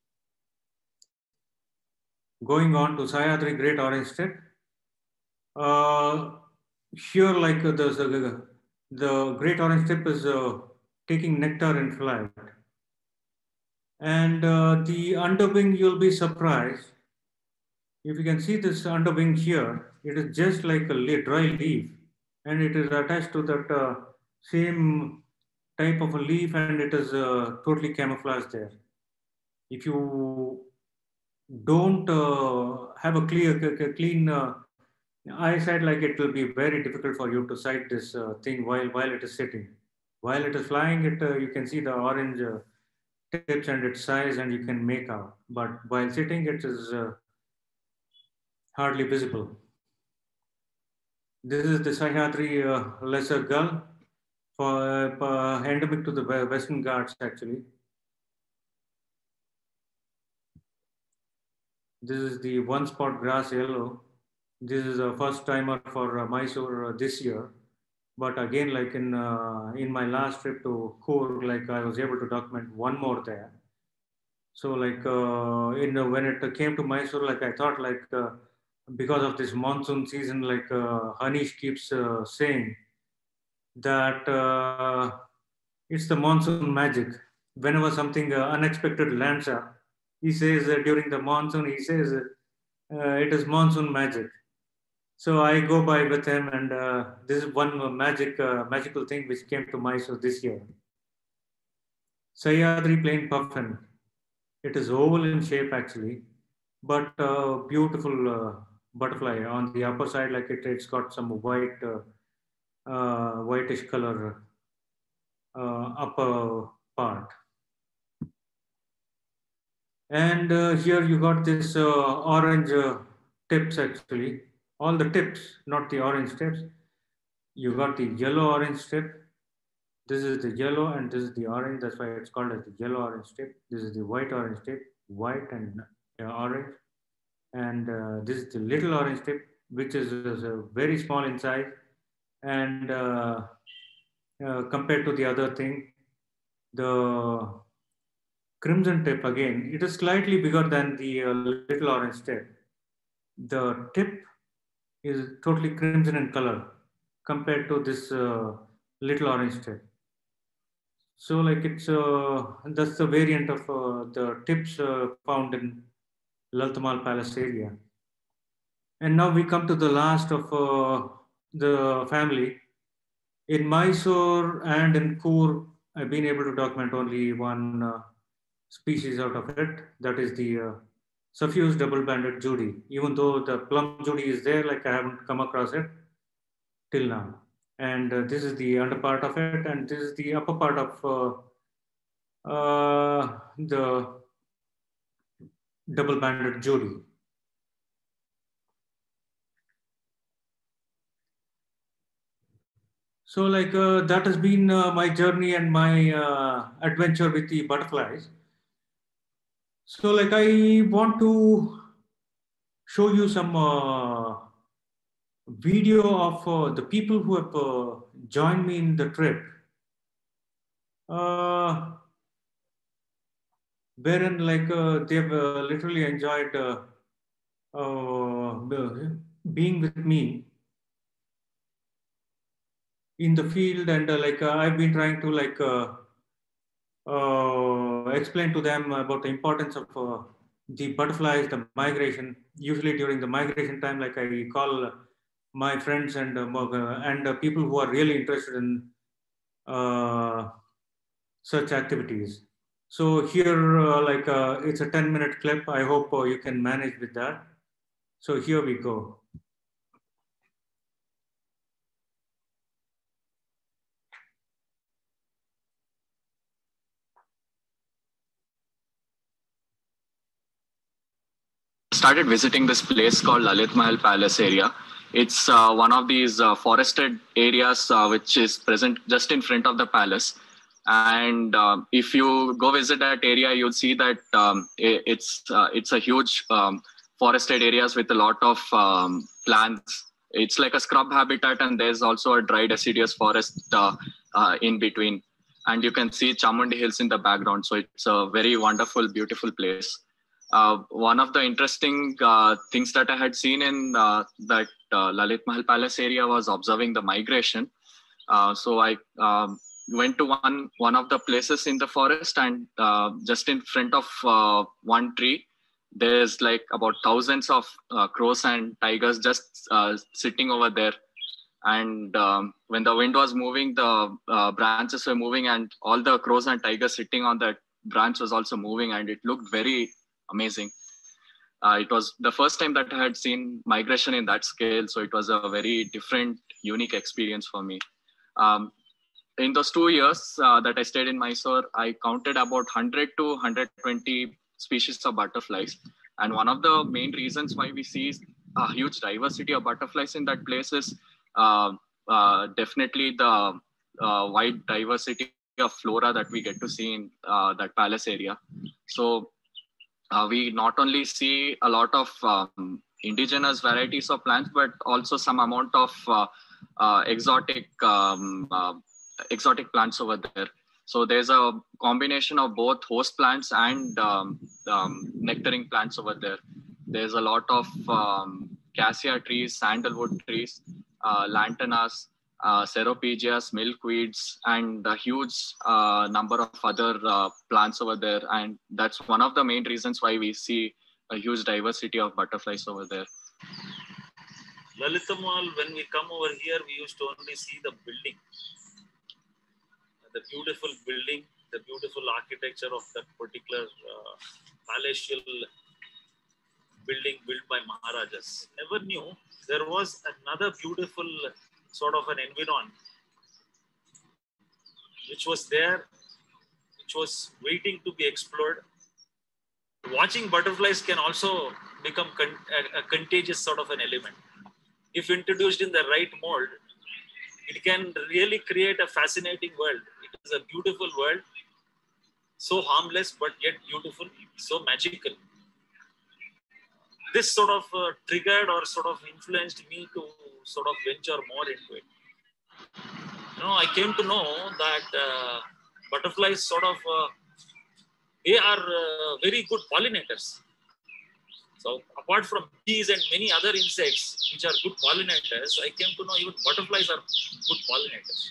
Going on to Sahyadri Great Orange Tip. Uh, here, like uh, the, the, the Great Orange Tip is uh, taking nectar in flight. And uh, the underwing, you'll be surprised. If you can see this underwing here, it is just like a dry leaf, and it is attached to that uh, same type of a leaf, and it is uh, totally camouflaged there. If you don't uh, have a clear, clean uh, eyesight, like it will be very difficult for you to sight this uh, thing while while it is sitting. While it is flying, it uh, you can see the orange uh, tips and its size, and you can make out. But while sitting, it is uh, hardly visible. This is the Sahyadri uh, lesser gull, for uh, endemic to the Western Ghats actually. This is the one spot grass yellow. This is a first timer for uh, Mysore uh, this year. But again, like in uh, in my last trip to Coorg, like I was able to document one more there. So like uh, in uh, when it came to Mysore, like I thought like uh, because of this monsoon season, like uh, Hanish keeps uh, saying that uh, it's the monsoon magic. Whenever something uh, unexpected lands up, he says uh, during the monsoon, he says uh, it is monsoon magic. So I go by with him, and uh, this is one uh, magic uh, magical thing which came to Mysore this year. Sahyadri plain puffin. It is oval in shape actually, but uh, beautiful uh, butterfly on the upper side. Like it, it's got some white, uh, uh, whitish color uh, upper part. And uh, here you got this uh, orange uh, tips actually. All the tips, not the orange tips. You got the yellow orange tip. This is the yellow and this is the orange. That's why it's called as the yellow orange tip. This is the white orange tip, white and uh, orange. And uh, this is the little orange tip, which is, is uh, very small in size. And uh, uh, compared to the other thing, the crimson tip again, it is slightly bigger than the uh, little orange tip. The tip is totally crimson in color compared to this uh, little orange tip. So like it's uh, that's the variant of uh, the tips uh, found in Laltamal Palace area. And now we come to the last of uh, the family. In Mysore and in Coorg, I've been able to document only one uh, species out of it. That is the uh, suffused double-banded Judy. Even though the plum Judy is there, like I haven't come across it till now. And uh, this is the under part of it, and this is the upper part of uh, uh, the double-banded Judy. So like uh, that has been uh, my journey and my uh, adventure with the butterflies. So like I want to show you some uh, video of uh, the people who have uh, joined me in the trip. Uh, wherein like uh, they've uh, literally enjoyed uh, uh, being with me in the field, and uh, like uh, I've been trying to like uh, uh, explain to them about the importance of uh, the butterflies, the migration. Usually during the migration time, like I call my friends and uh, and uh, people who are really interested in uh, such activities. So here, uh, like uh, it's a ten minute clip. I hope uh, you can manage with that. So here we go. Started visiting this place called Lalit Mahal Palace area. It's uh, one of these uh, forested areas uh, which is present just in front of the palace. And uh, if you go visit that area, you'll see that um, it, it's uh, it's a huge um, forested areas with a lot of um, plants. It's like a scrub habitat, and there's also a dry deciduous forest uh, uh, in between. And you can see Chamundi Hills in the background. So it's a very wonderful, beautiful place. Uh, one of the interesting uh, things that I had seen in uh, that uh, Lalit Mahal Palace area was observing the migration. Uh, so I um, went to one one of the places in the forest, and uh, just in front of uh, one tree, there's like about thousands of uh, crows and tigers just uh, sitting over there. And um, when the wind was moving, the uh, branches were moving, and all the crows and tigers sitting on that branch was also moving, and it looked very amazing. Uh, it was the first time that I had seen migration in that scale, so it was a very different, unique experience for me. Um, in those two years uh, that I stayed in Mysore, I counted about one hundred to one hundred twenty species of butterflies. And one of the main reasons why we see a huge diversity of butterflies in that place is uh, uh, definitely the uh, wide diversity of flora that we get to see in uh, that palace area. So uh, we not only see a lot of um, indigenous varieties of plants, but also some amount of uh, uh, exotic um, uh, exotic plants over there. So there's a combination of both host plants and um, um, nectaring plants over there. There's a lot of um, cassia trees, sandalwood trees, uh, lantanas, uh, ceropegias, milkweeds, and a huge uh, number of other uh, plants over there. And that's one of the main reasons why we see a huge diversity of butterflies over there. Lalita Mahal, when we come over here, we used to only see the building. The beautiful building, the beautiful architecture of that particular uh, palatial building built by Maharajas. Never knew there was another beautiful sort of an environment which was there, which was waiting to be explored. Watching butterflies can also become con a, a contagious sort of an element. If introduced in the right mold, it can really create a fascinating world. It is a beautiful world, so harmless, but yet beautiful, so magical. This sort of uh, triggered or sort of influenced me to sort of venture more into it. You know, I came to know that uh, butterflies sort of, uh, they are uh, very good pollinators. So apart from bees and many other insects which are good pollinators, I came to know even butterflies are good pollinators.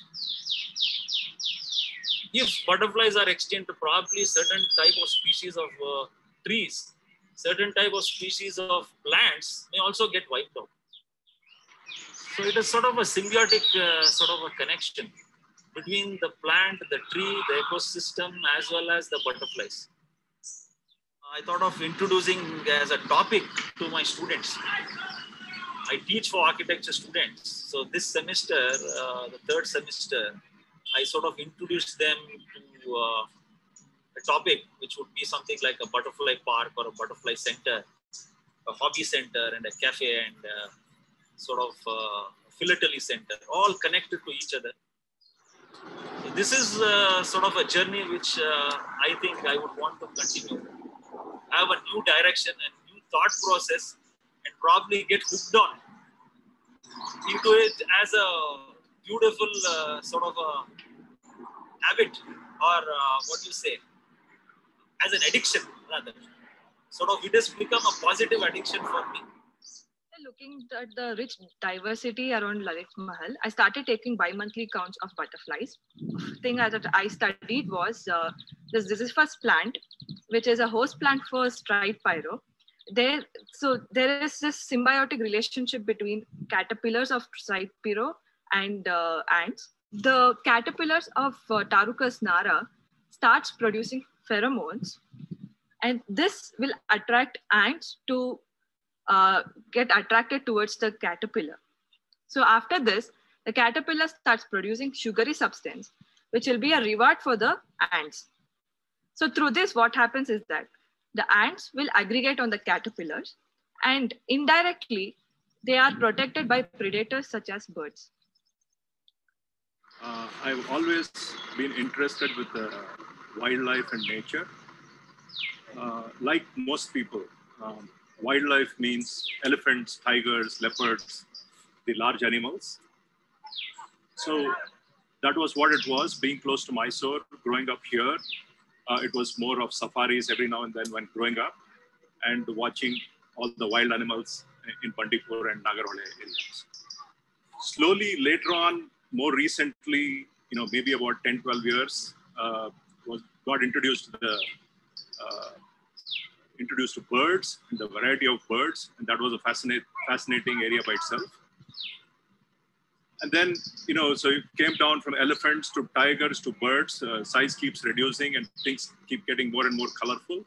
If butterflies are extinct, probably certain type of species of uh, trees, certain type of species of plants may also get wiped out. So it is sort of a symbiotic uh, sort of a connection between the plant, the tree, the ecosystem, as well as the butterflies. I thought of introducing as a topic to my students. I teach for architecture students. So this semester, uh, the third semester, I sort of introduced them to uh, a topic which would be something like a butterfly park or a butterfly center, a hobby center and a cafe and uh, sort of uh, philately center, all connected to each other. So this is uh, sort of a journey which uh, I think I would want to continue. Have a new direction and new thought process and probably get hooked on into it as a beautiful uh, sort of a habit or uh, what do you say, as an addiction rather. Sort of it has become a positive addiction for me. Looking at the rich diversity around Lalit Mahal, I started taking bi-monthly counts of butterflies. The thing that I studied was uh, this Ziziphus plant, which is a host plant for striped pyro. There, so there is this symbiotic relationship between caterpillars of striped pyro and uh, ants. The caterpillars of uh, Tarucus nara starts producing pheromones, and this will attract ants to uh, get attracted towards the caterpillar. So after this, the caterpillar starts producing sugary substance, which will be a reward for the ants. So through this, what happens is that the ants will aggregate on the caterpillars, and indirectly, they are protected by predators such as birds. Uh, I've always been interested with uh, wildlife and nature. Uh, like most people, um, wildlife means elephants, tigers, leopards, the large animals. So that was what it was, being close to Mysore, growing up here. Uh, it was more of safaris every now and then when growing up, and watching all the wild animals in Bandipur and Nagarhole areas. Slowly, later on, more recently, you know, maybe about ten, twelve years, uh, was got introduced to the uh, introduced to birds and the variety of birds, and that was a fascinating, fascinating area by itself. And then, you know, so it came down from elephants to tigers to birds. Uh, size keeps reducing and things keep getting more and more colorful.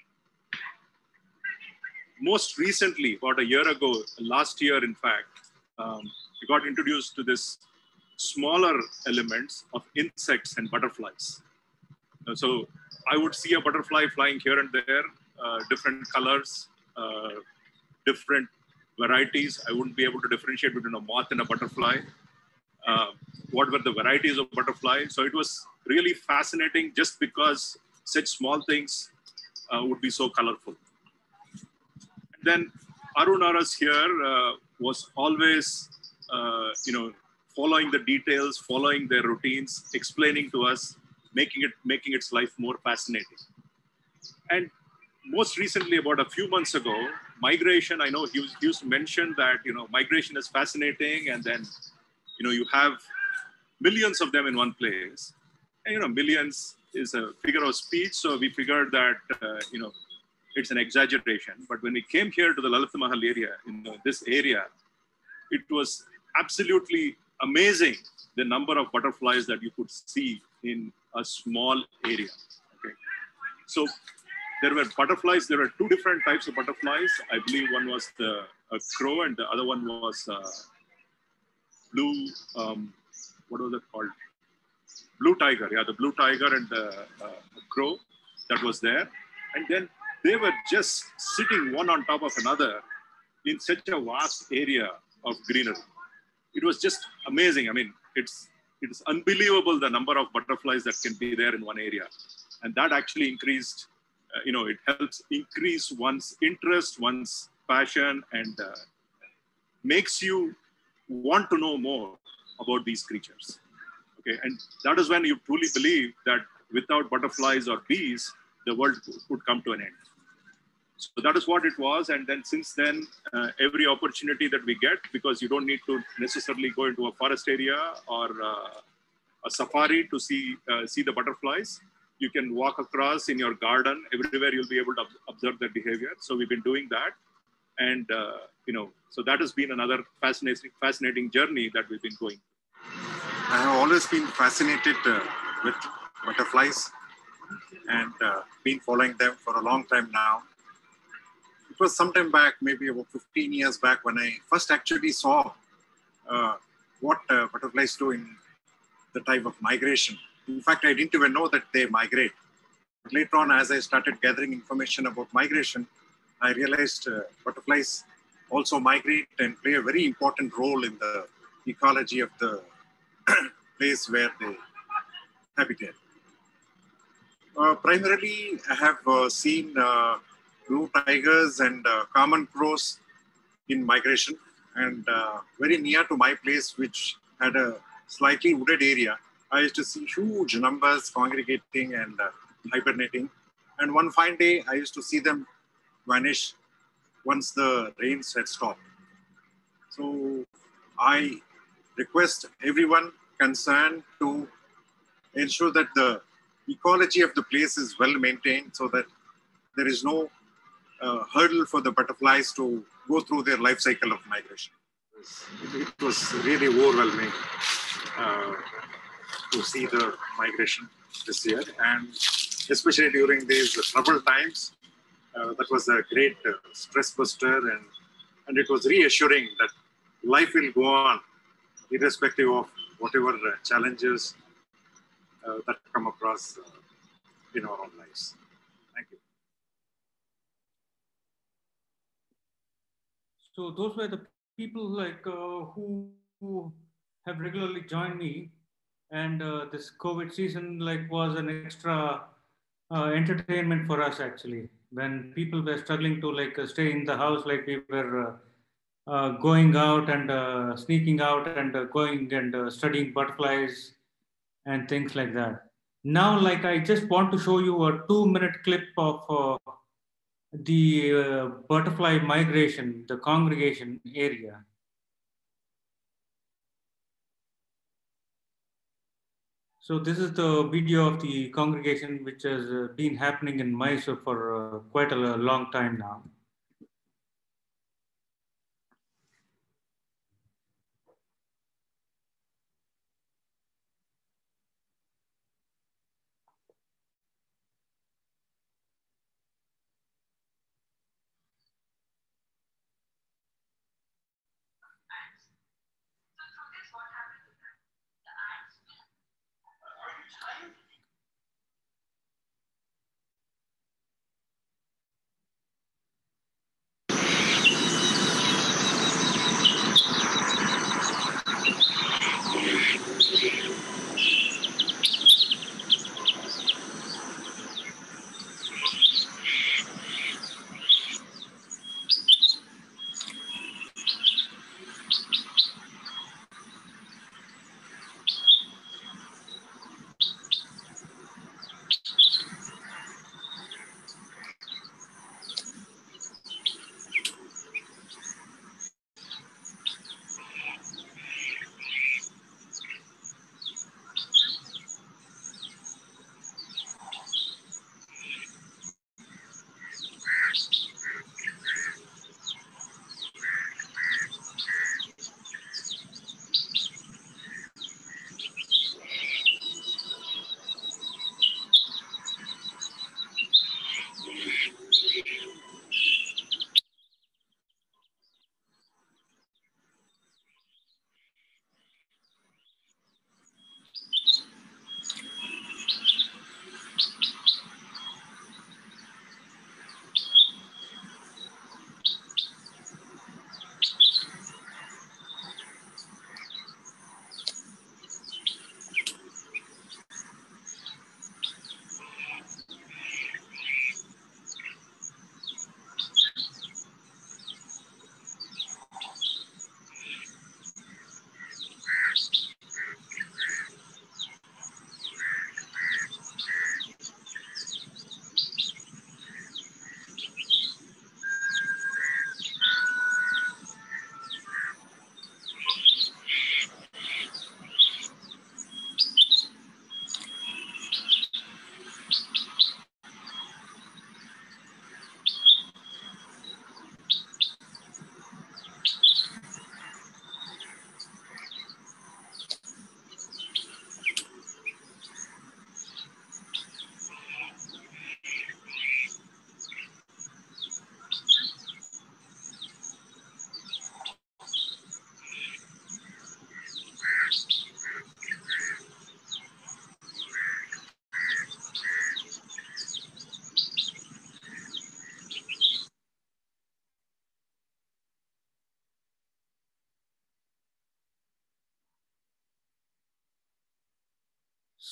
Most recently, about a year ago, last year, in fact, um, we got introduced to this smaller elements of insects and butterflies. Uh, so I would see a butterfly flying here and there, uh, different colors, uh, different varieties. I wouldn't be able to differentiate between a moth and a butterfly. Uh, what were the varieties of butterfly? So it was really fascinating just because such small things uh, would be so colorful. And then Arun Aras here uh, was always, uh, you know, following the details, following their routines, explaining to us, making it making its life more fascinating. And most recently, about a few months ago, migration, I know he, was, he used to mention that, you know, migration is fascinating, and then, you know, you have millions of them in one place. And, you know, millions is a figure of speech, so we figured that, uh, you know, it's an exaggeration. But when we came here to the Lalit Mahal area, in you know, this area, it was absolutely amazing the number of butterflies that you could see in a small area. Okay, so there were butterflies. There were two different types of butterflies. I believe one was the a crow, and the other one was uh, blue. Um, what was it called? Blue tiger. Yeah, the blue tiger and the uh, crow that was there, and then they were just sitting one on top of another in such a vast area of greenery. It was just amazing. I mean, it's it's unbelievable the number of butterflies that can be there in one area, and that actually increased. Uh, you know, it helps increase one's interest, one's passion, and uh, makes you want to know more about these creatures. Okay, and that is when you truly believe that without butterflies or bees, the world would come to an end. So that is what it was. And then since then, uh, every opportunity that we get, because you don't need to necessarily go into a forest area or uh, a safari to see, uh, see the butterflies. You can walk across in your garden, everywhere you'll be able to observe their behavior. So we've been doing that. And, uh, you know, so that has been another fascinating, fascinating journey that we've been going. I have always been fascinated uh, with butterflies and uh, been following them for a long time now. It was some time back, maybe about fifteen years back, when I first actually saw uh, what uh, butterflies do in the type of migration. In fact, I didn't even know that they migrate. But later on, as I started gathering information about migration, I realized uh, butterflies also migrate and play a very important role in the ecology of the place where they habitat. Uh, primarily, I have uh, seen uh, blue tigers and uh, common crows in migration, and uh, very near to my place, which had a slightly wooded area, I used to see huge numbers congregating and uh, hibernating. And one fine day, I used to see them vanish once the rains had stopped. So I request everyone concerned to ensure that the ecology of the place is well maintained, so that there is no uh, hurdle for the butterflies to go through their life cycle of migration. It, it was really overwhelming uh, to see the migration this year, and especially during these troubled times. Uh, that was a great uh, stress buster, and, and it was reassuring that life will go on irrespective of whatever uh, challenges uh, that come across uh, in our own lives. Thank you. So those were the people like uh, who, who have regularly joined me, and uh, this COVID season like was an extra uh, entertainment for us actually. When people were struggling to like uh, stay in the house, like we were uh, uh, going out and uh, sneaking out and uh, going and uh, studying butterflies and things like that. Now, like I just want to show you a two-minute clip of uh, the uh, butterfly migration, the congregation area. So this is the video of the congregation which has uh, been happening in Mysore for uh, quite a long time now.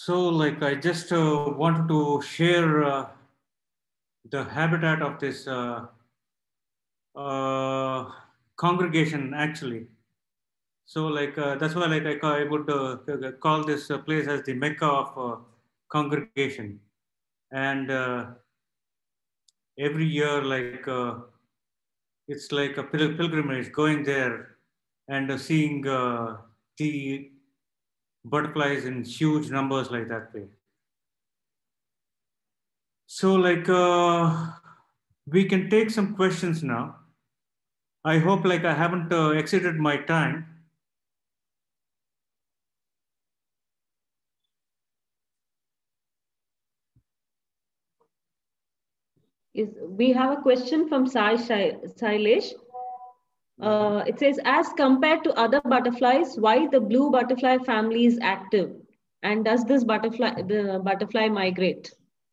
So like I just uh, wanted to share uh, the habitat of this uh, uh, congregation actually. So like uh, that's why like I, ca- I would uh, call this uh, place as the Mecca of uh, congregation. And uh, every year like uh, it's like a pil- pilgrimage going there and uh, seeing uh, the butterflies in huge numbers like that way. So like uh, we can take some questions now. I hope like I haven't uh, exceeded my time. Is we have a question from Sai Sailesh. Uh, it says, as compared to other butterflies, why the blue butterfly family is active, and does this butterfly the butterfly migrate?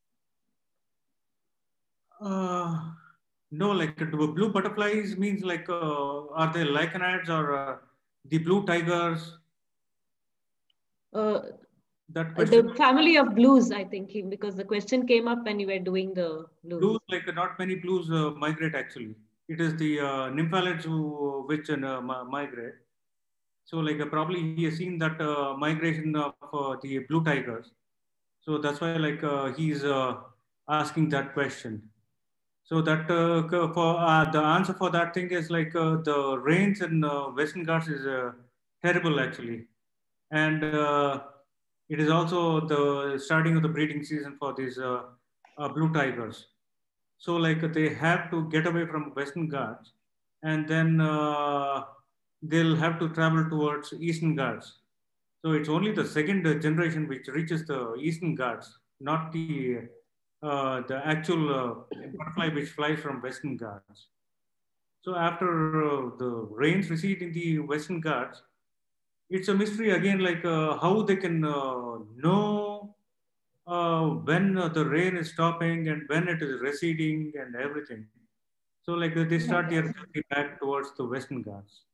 Uh, no, like uh, blue butterflies means like uh, are they lichenids or uh, the blue tigers? Uh, that question. The family of blues, I think, because the question came up when you were doing the blues. Blues, like uh, not many blues uh, migrate actually. It is the uh, nymphalids who which uh, migrate. So like uh, probably he has seen that uh, migration of uh, the blue tigers. So that's why like uh, he's uh, asking that question. So that uh, for uh, the answer for that thing is like uh, the rains in uh, Western Ghats is uh, terrible actually, and uh, it is also the starting of the breeding season for these uh, uh, blue tigers. So like they have to get away from Western Ghats, and then uh, they'll have to travel towards Eastern Ghats. So it's only the second generation which reaches the Eastern Ghats, not the uh, the actual uh, butterfly which flies from Western Ghats. So after uh, the rains recede in the Western Ghats, it's a mystery again, like uh, how they can uh, know uh, when uh, the rain is stopping and when it is receding and everything. So like they start their journey back towards the Western Ghats.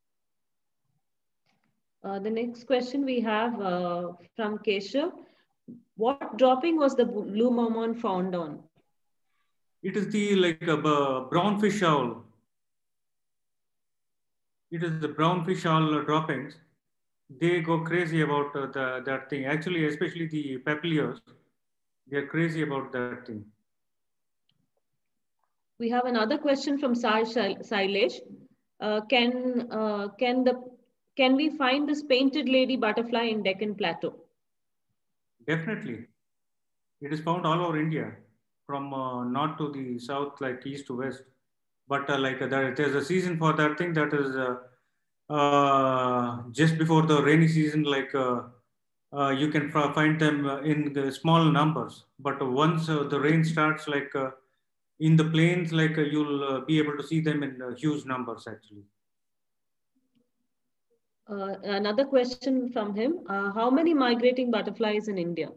Uh, the next question we have uh, from Keshav. What dropping was the blue mormon found on? It is the like a uh, brown fish owl. It is the brown fish owl droppings. They go crazy about uh, the, that thing. Actually, especially the papilios, they are crazy about that thing. We have another question from Sai Sailesh. Uh, can uh, can the can we find this painted lady butterfly in Deccan Plateau? Definitely, it is found all over India, from uh, north to the south, like east to west. But uh, like uh, there, there's a season for that thing that is uh, uh, just before the rainy season. Like uh, uh, you can find them in the small numbers. But once uh, the rain starts, like uh, in the plains, like uh, you'll uh, be able to see them in uh, huge numbers actually. Uh, another question from him. Uh, how many migrating butterflies in India?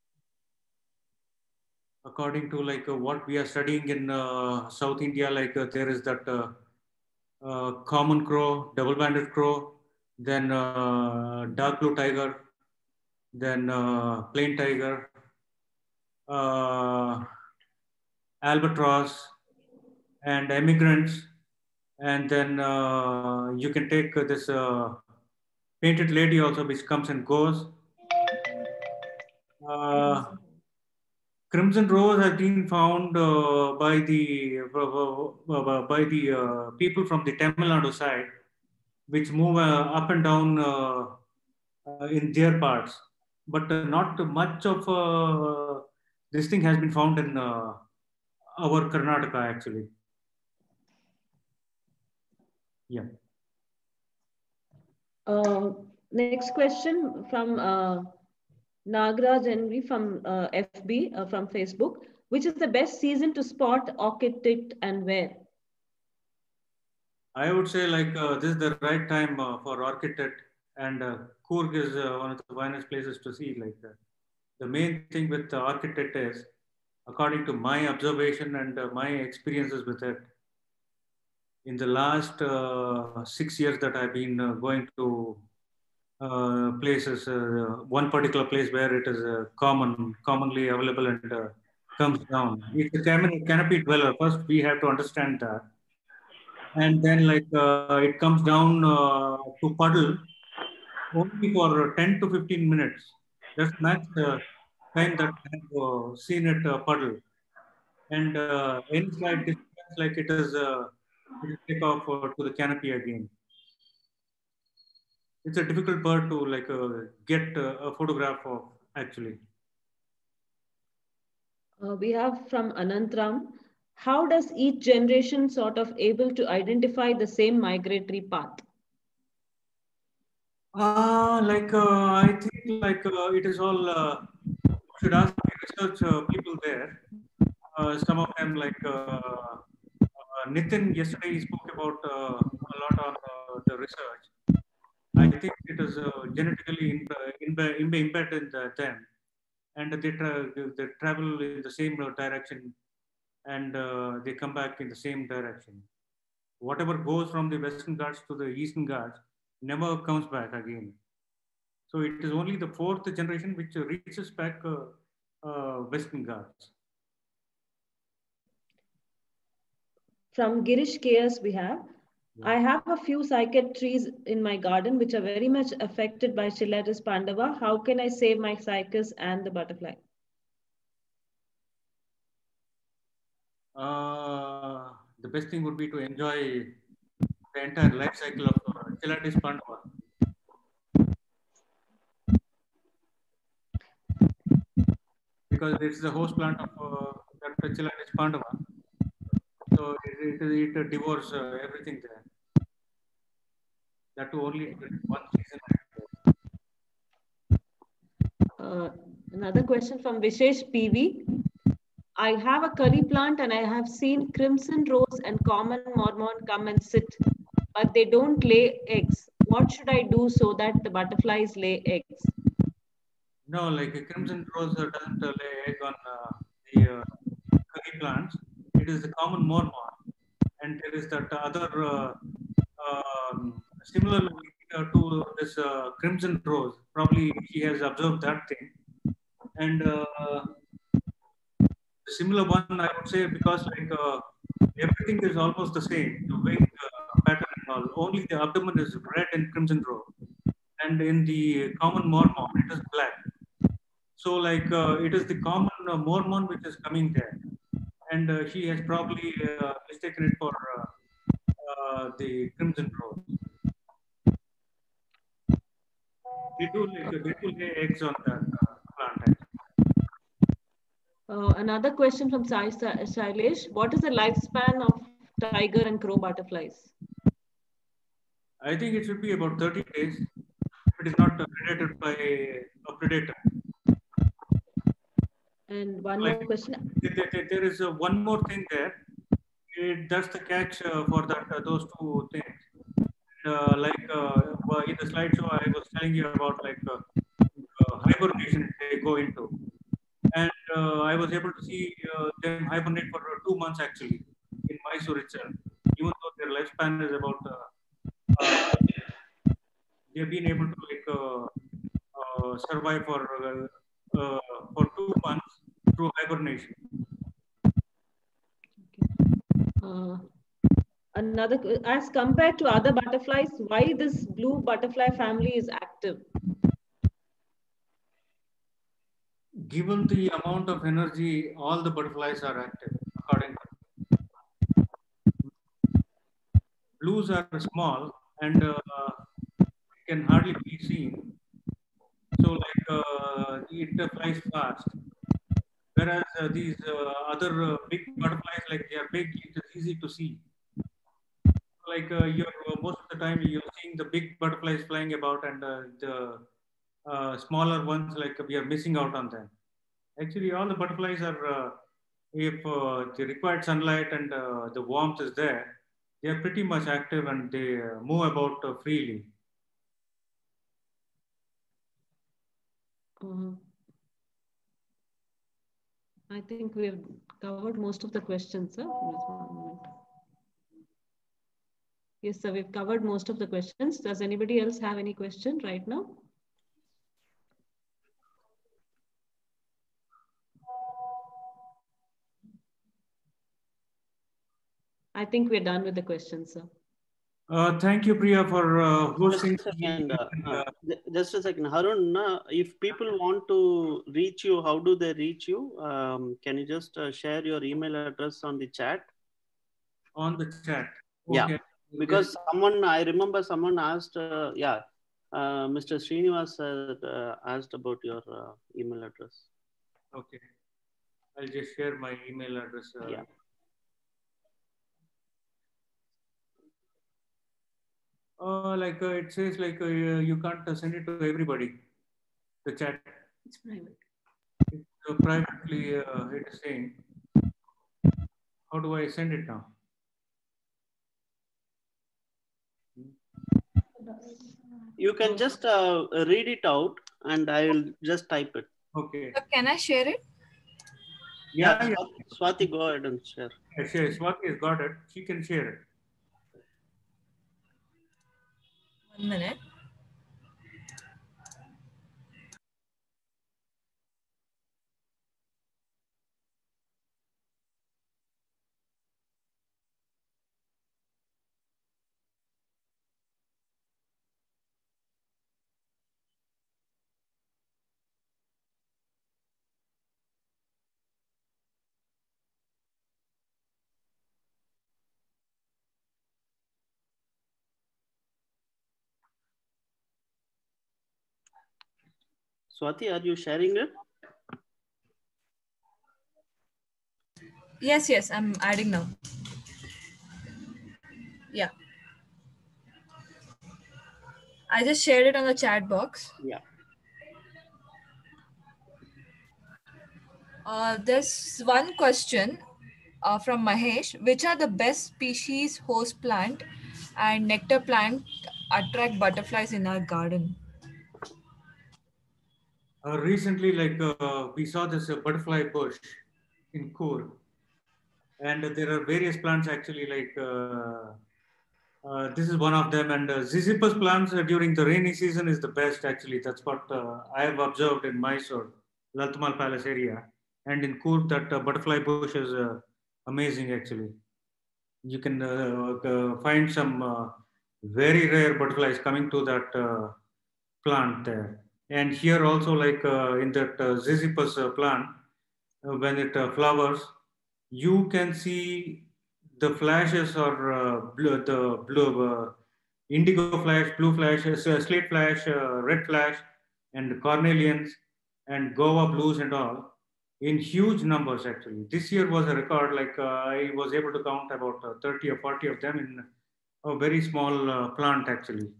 According to like uh, what we are studying in uh, South India, like uh, there is that uh, uh, common crow, double-banded crow, then uh, dark blue tiger, then uh, plain tiger, uh, albatross, and emigrants. And then uh, you can take uh, this uh, painted lady also, which comes and goes. Uh, Crimson rose has been found uh, by the uh, uh, by the uh, people from the Tamil Nadu side, which move uh, up and down uh, uh, in their parts. But uh, not much of uh, this thing has been found in uh, our Karnataka actually. Yeah. Uh, next question from uh, Nagraj Envy from uh, F B, uh, from Facebook. Which is the best season to spot orchid tit and where? I would say like uh, this is the right time uh, for orchid tit, and uh, Coorg is uh, one of the finest places to see. Like uh, the main thing with uh, orchid tit is, according to my observation and uh, my experiences with it, in the last uh, six years that I've been uh, going to uh, places, uh, one particular place where it is uh, common, commonly available and uh, comes down. It's a canopy, canopy dweller. First, we have to understand that. And then like uh, it comes down uh, to puddle only for ten to fifteen minutes. That's max uh, time that I have uh, seen it uh, puddle. And uh, any slight distance, like it is, uh, it will take off uh, to the canopy again. It's a difficult bird to like uh, get uh, a photograph of actually. Uh, we have from Anantram, how does each generation sort of able to identify the same migratory path? Uh, like uh, I think like uh, it is all, uh, should ask the research uh, people there. Uh, some of them like uh, uh, Nitin yesterday he spoke about uh, a lot on uh, the research. I think it is uh, genetically in, in, in, embedded in the, them, and they, tra they travel in the same direction, and uh, they come back in the same direction. Whatever goes from the Western Ghats to the Eastern Ghats never comes back again. So it is only the fourth generation which reaches back uh, uh, Western Ghats. From Girish K S we have, yeah. I have a few cycad trees in my garden which are very much affected by Chilaris pandava. How can I save my cycas and the butterfly? Uh, the best thing would be to enjoy the entire life cycle of uh, Chilaris pandava. Because it's the host plant of uh, that Chilaris pandava. So it, it, it devours uh, everything there. That only one season. Uh, another question from Vishesh P V. I have a curry plant and I have seen crimson rose and common mormon come and sit, but they don't lay eggs. What should I do so that the butterflies lay eggs? No, like a crimson rose uh, doesn't uh, lay egg on uh, the uh, curry plants. It is the common mormon, and there is that other uh, um, similar uh, to this uh, crimson rose. Probably he has observed that thing, and uh, the similar one I would say, because like uh, everything is almost the same, the wing uh, pattern and all. Only the abdomen is red in crimson rose, and in the common mormon it is black. So like uh, it is the common uh, mormon which is coming there, and uh, she has probably uh, mistaken it for uh, uh, the crimson rose. They do like they do lay eggs on that uh, plant. Uh, another question from Sai Shailesh: what is the lifespan of tiger and crow butterflies? I think it should be about thirty days. If it is not uh, predated by a predator. And one like, more question. There, there is uh, one more thing there. It, that's the catch uh, for that uh, those two things. Uh, like uh, in the slideshow, I was telling you about like uh, uh, hibernation they go into, and uh, I was able to see uh, them hibernate for uh, two months actually in Mysore itself. Even though their lifespan is about, uh, uh, they've been able to like uh, uh, survive for uh, uh, for two months through hibernation. Uh, another, as compared to other butterflies, why this blue butterfly family is active? Given the amount of energy, all the butterflies are active, according to blues are small and uh, can hardly be seen. So like uh, it flies fast. Whereas uh, these uh, other uh, big butterflies, like they are big, it is easy to see. Like uh, you're uh, most of the time you're seeing the big butterflies flying about, and uh, the uh, smaller ones, like we are missing out on them. Actually, all the butterflies are, uh, if uh, the required sunlight and uh, the warmth is there, they are pretty much active and they uh, move about uh, freely. Uh, I think we have covered most of the questions, sir. Just one moment. Yes, sir, we've covered most of the questions. Does anybody else have any question right now? I think we're done with the questions, sir. Uh, thank you, Priya, for uh, hosting. Just a second, uh, uh, just a second. Harun, uh, if people want to reach you, how do they reach you? Um, can you just uh, share your email address on the chat? On the chat. Okay. Yeah, because yes. someone, I remember someone asked, uh, yeah, uh, Mister Srinivas uh, asked about your uh, email address. Okay. I'll just share my email address. Uh, yeah. Uh, like uh, it says, like uh, you can't uh, send it to everybody. The chat. It's private. It's uh, privately. Uh, it is saying. How do I send it now? You can just uh, read it out, and I will just type it. Okay. So can I share it? Yeah, yeah, yeah. Swati, go ahead and share. Yeah, share. Swati has got it. She can share it. One minute. Swati, are you sharing it? Yes, yes, I'm adding now. Yeah. I just shared it on the chat box. Yeah. Uh, there's one question uh, from Mahesh. Which are the best species host plant and nectar plant attract butterflies in our garden? Uh, recently, like uh, we saw this uh, butterfly bush in Coorg, and uh, there are various plants actually. Like uh, uh, this is one of them, and uh, Ziziphus plants uh, during the rainy season is the best. Actually, that's what uh, I have observed in Mysore, Lalith Mahal Palace area, and in Coorg. That uh, butterfly bush is uh, amazing. Actually, you can uh, uh, find some uh, very rare butterflies coming to that uh, plant there. And here also, like uh, in that uh, Ziziphus uh, plant, uh, when it uh, flowers, you can see the flashes or uh, blue, the blue, uh, indigo flash, blue flash, uh, slate flash, uh, red flash, and cornelians and guava blues and all in huge numbers actually. This year was a record, like uh, I was able to count about uh, thirty or forty of them in a very small uh, plant actually.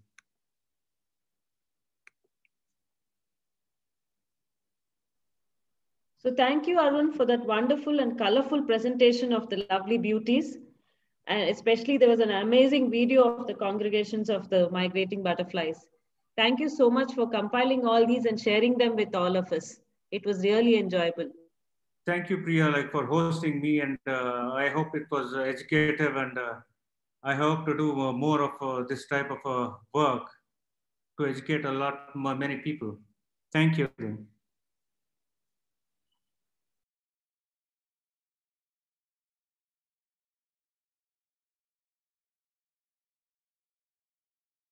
So thank you, Arun, for that wonderful and colorful presentation of the lovely beauties. And especially there was an amazing video of the congregations of the migrating butterflies. Thank you so much for compiling all these and sharing them with all of us. It was really enjoyable. Thank you, Priya, like for hosting me, and uh, I hope it was uh, educative, and uh, I hope to do uh, more of uh, this type of uh, work to educate a lot more, many people. Thank you again.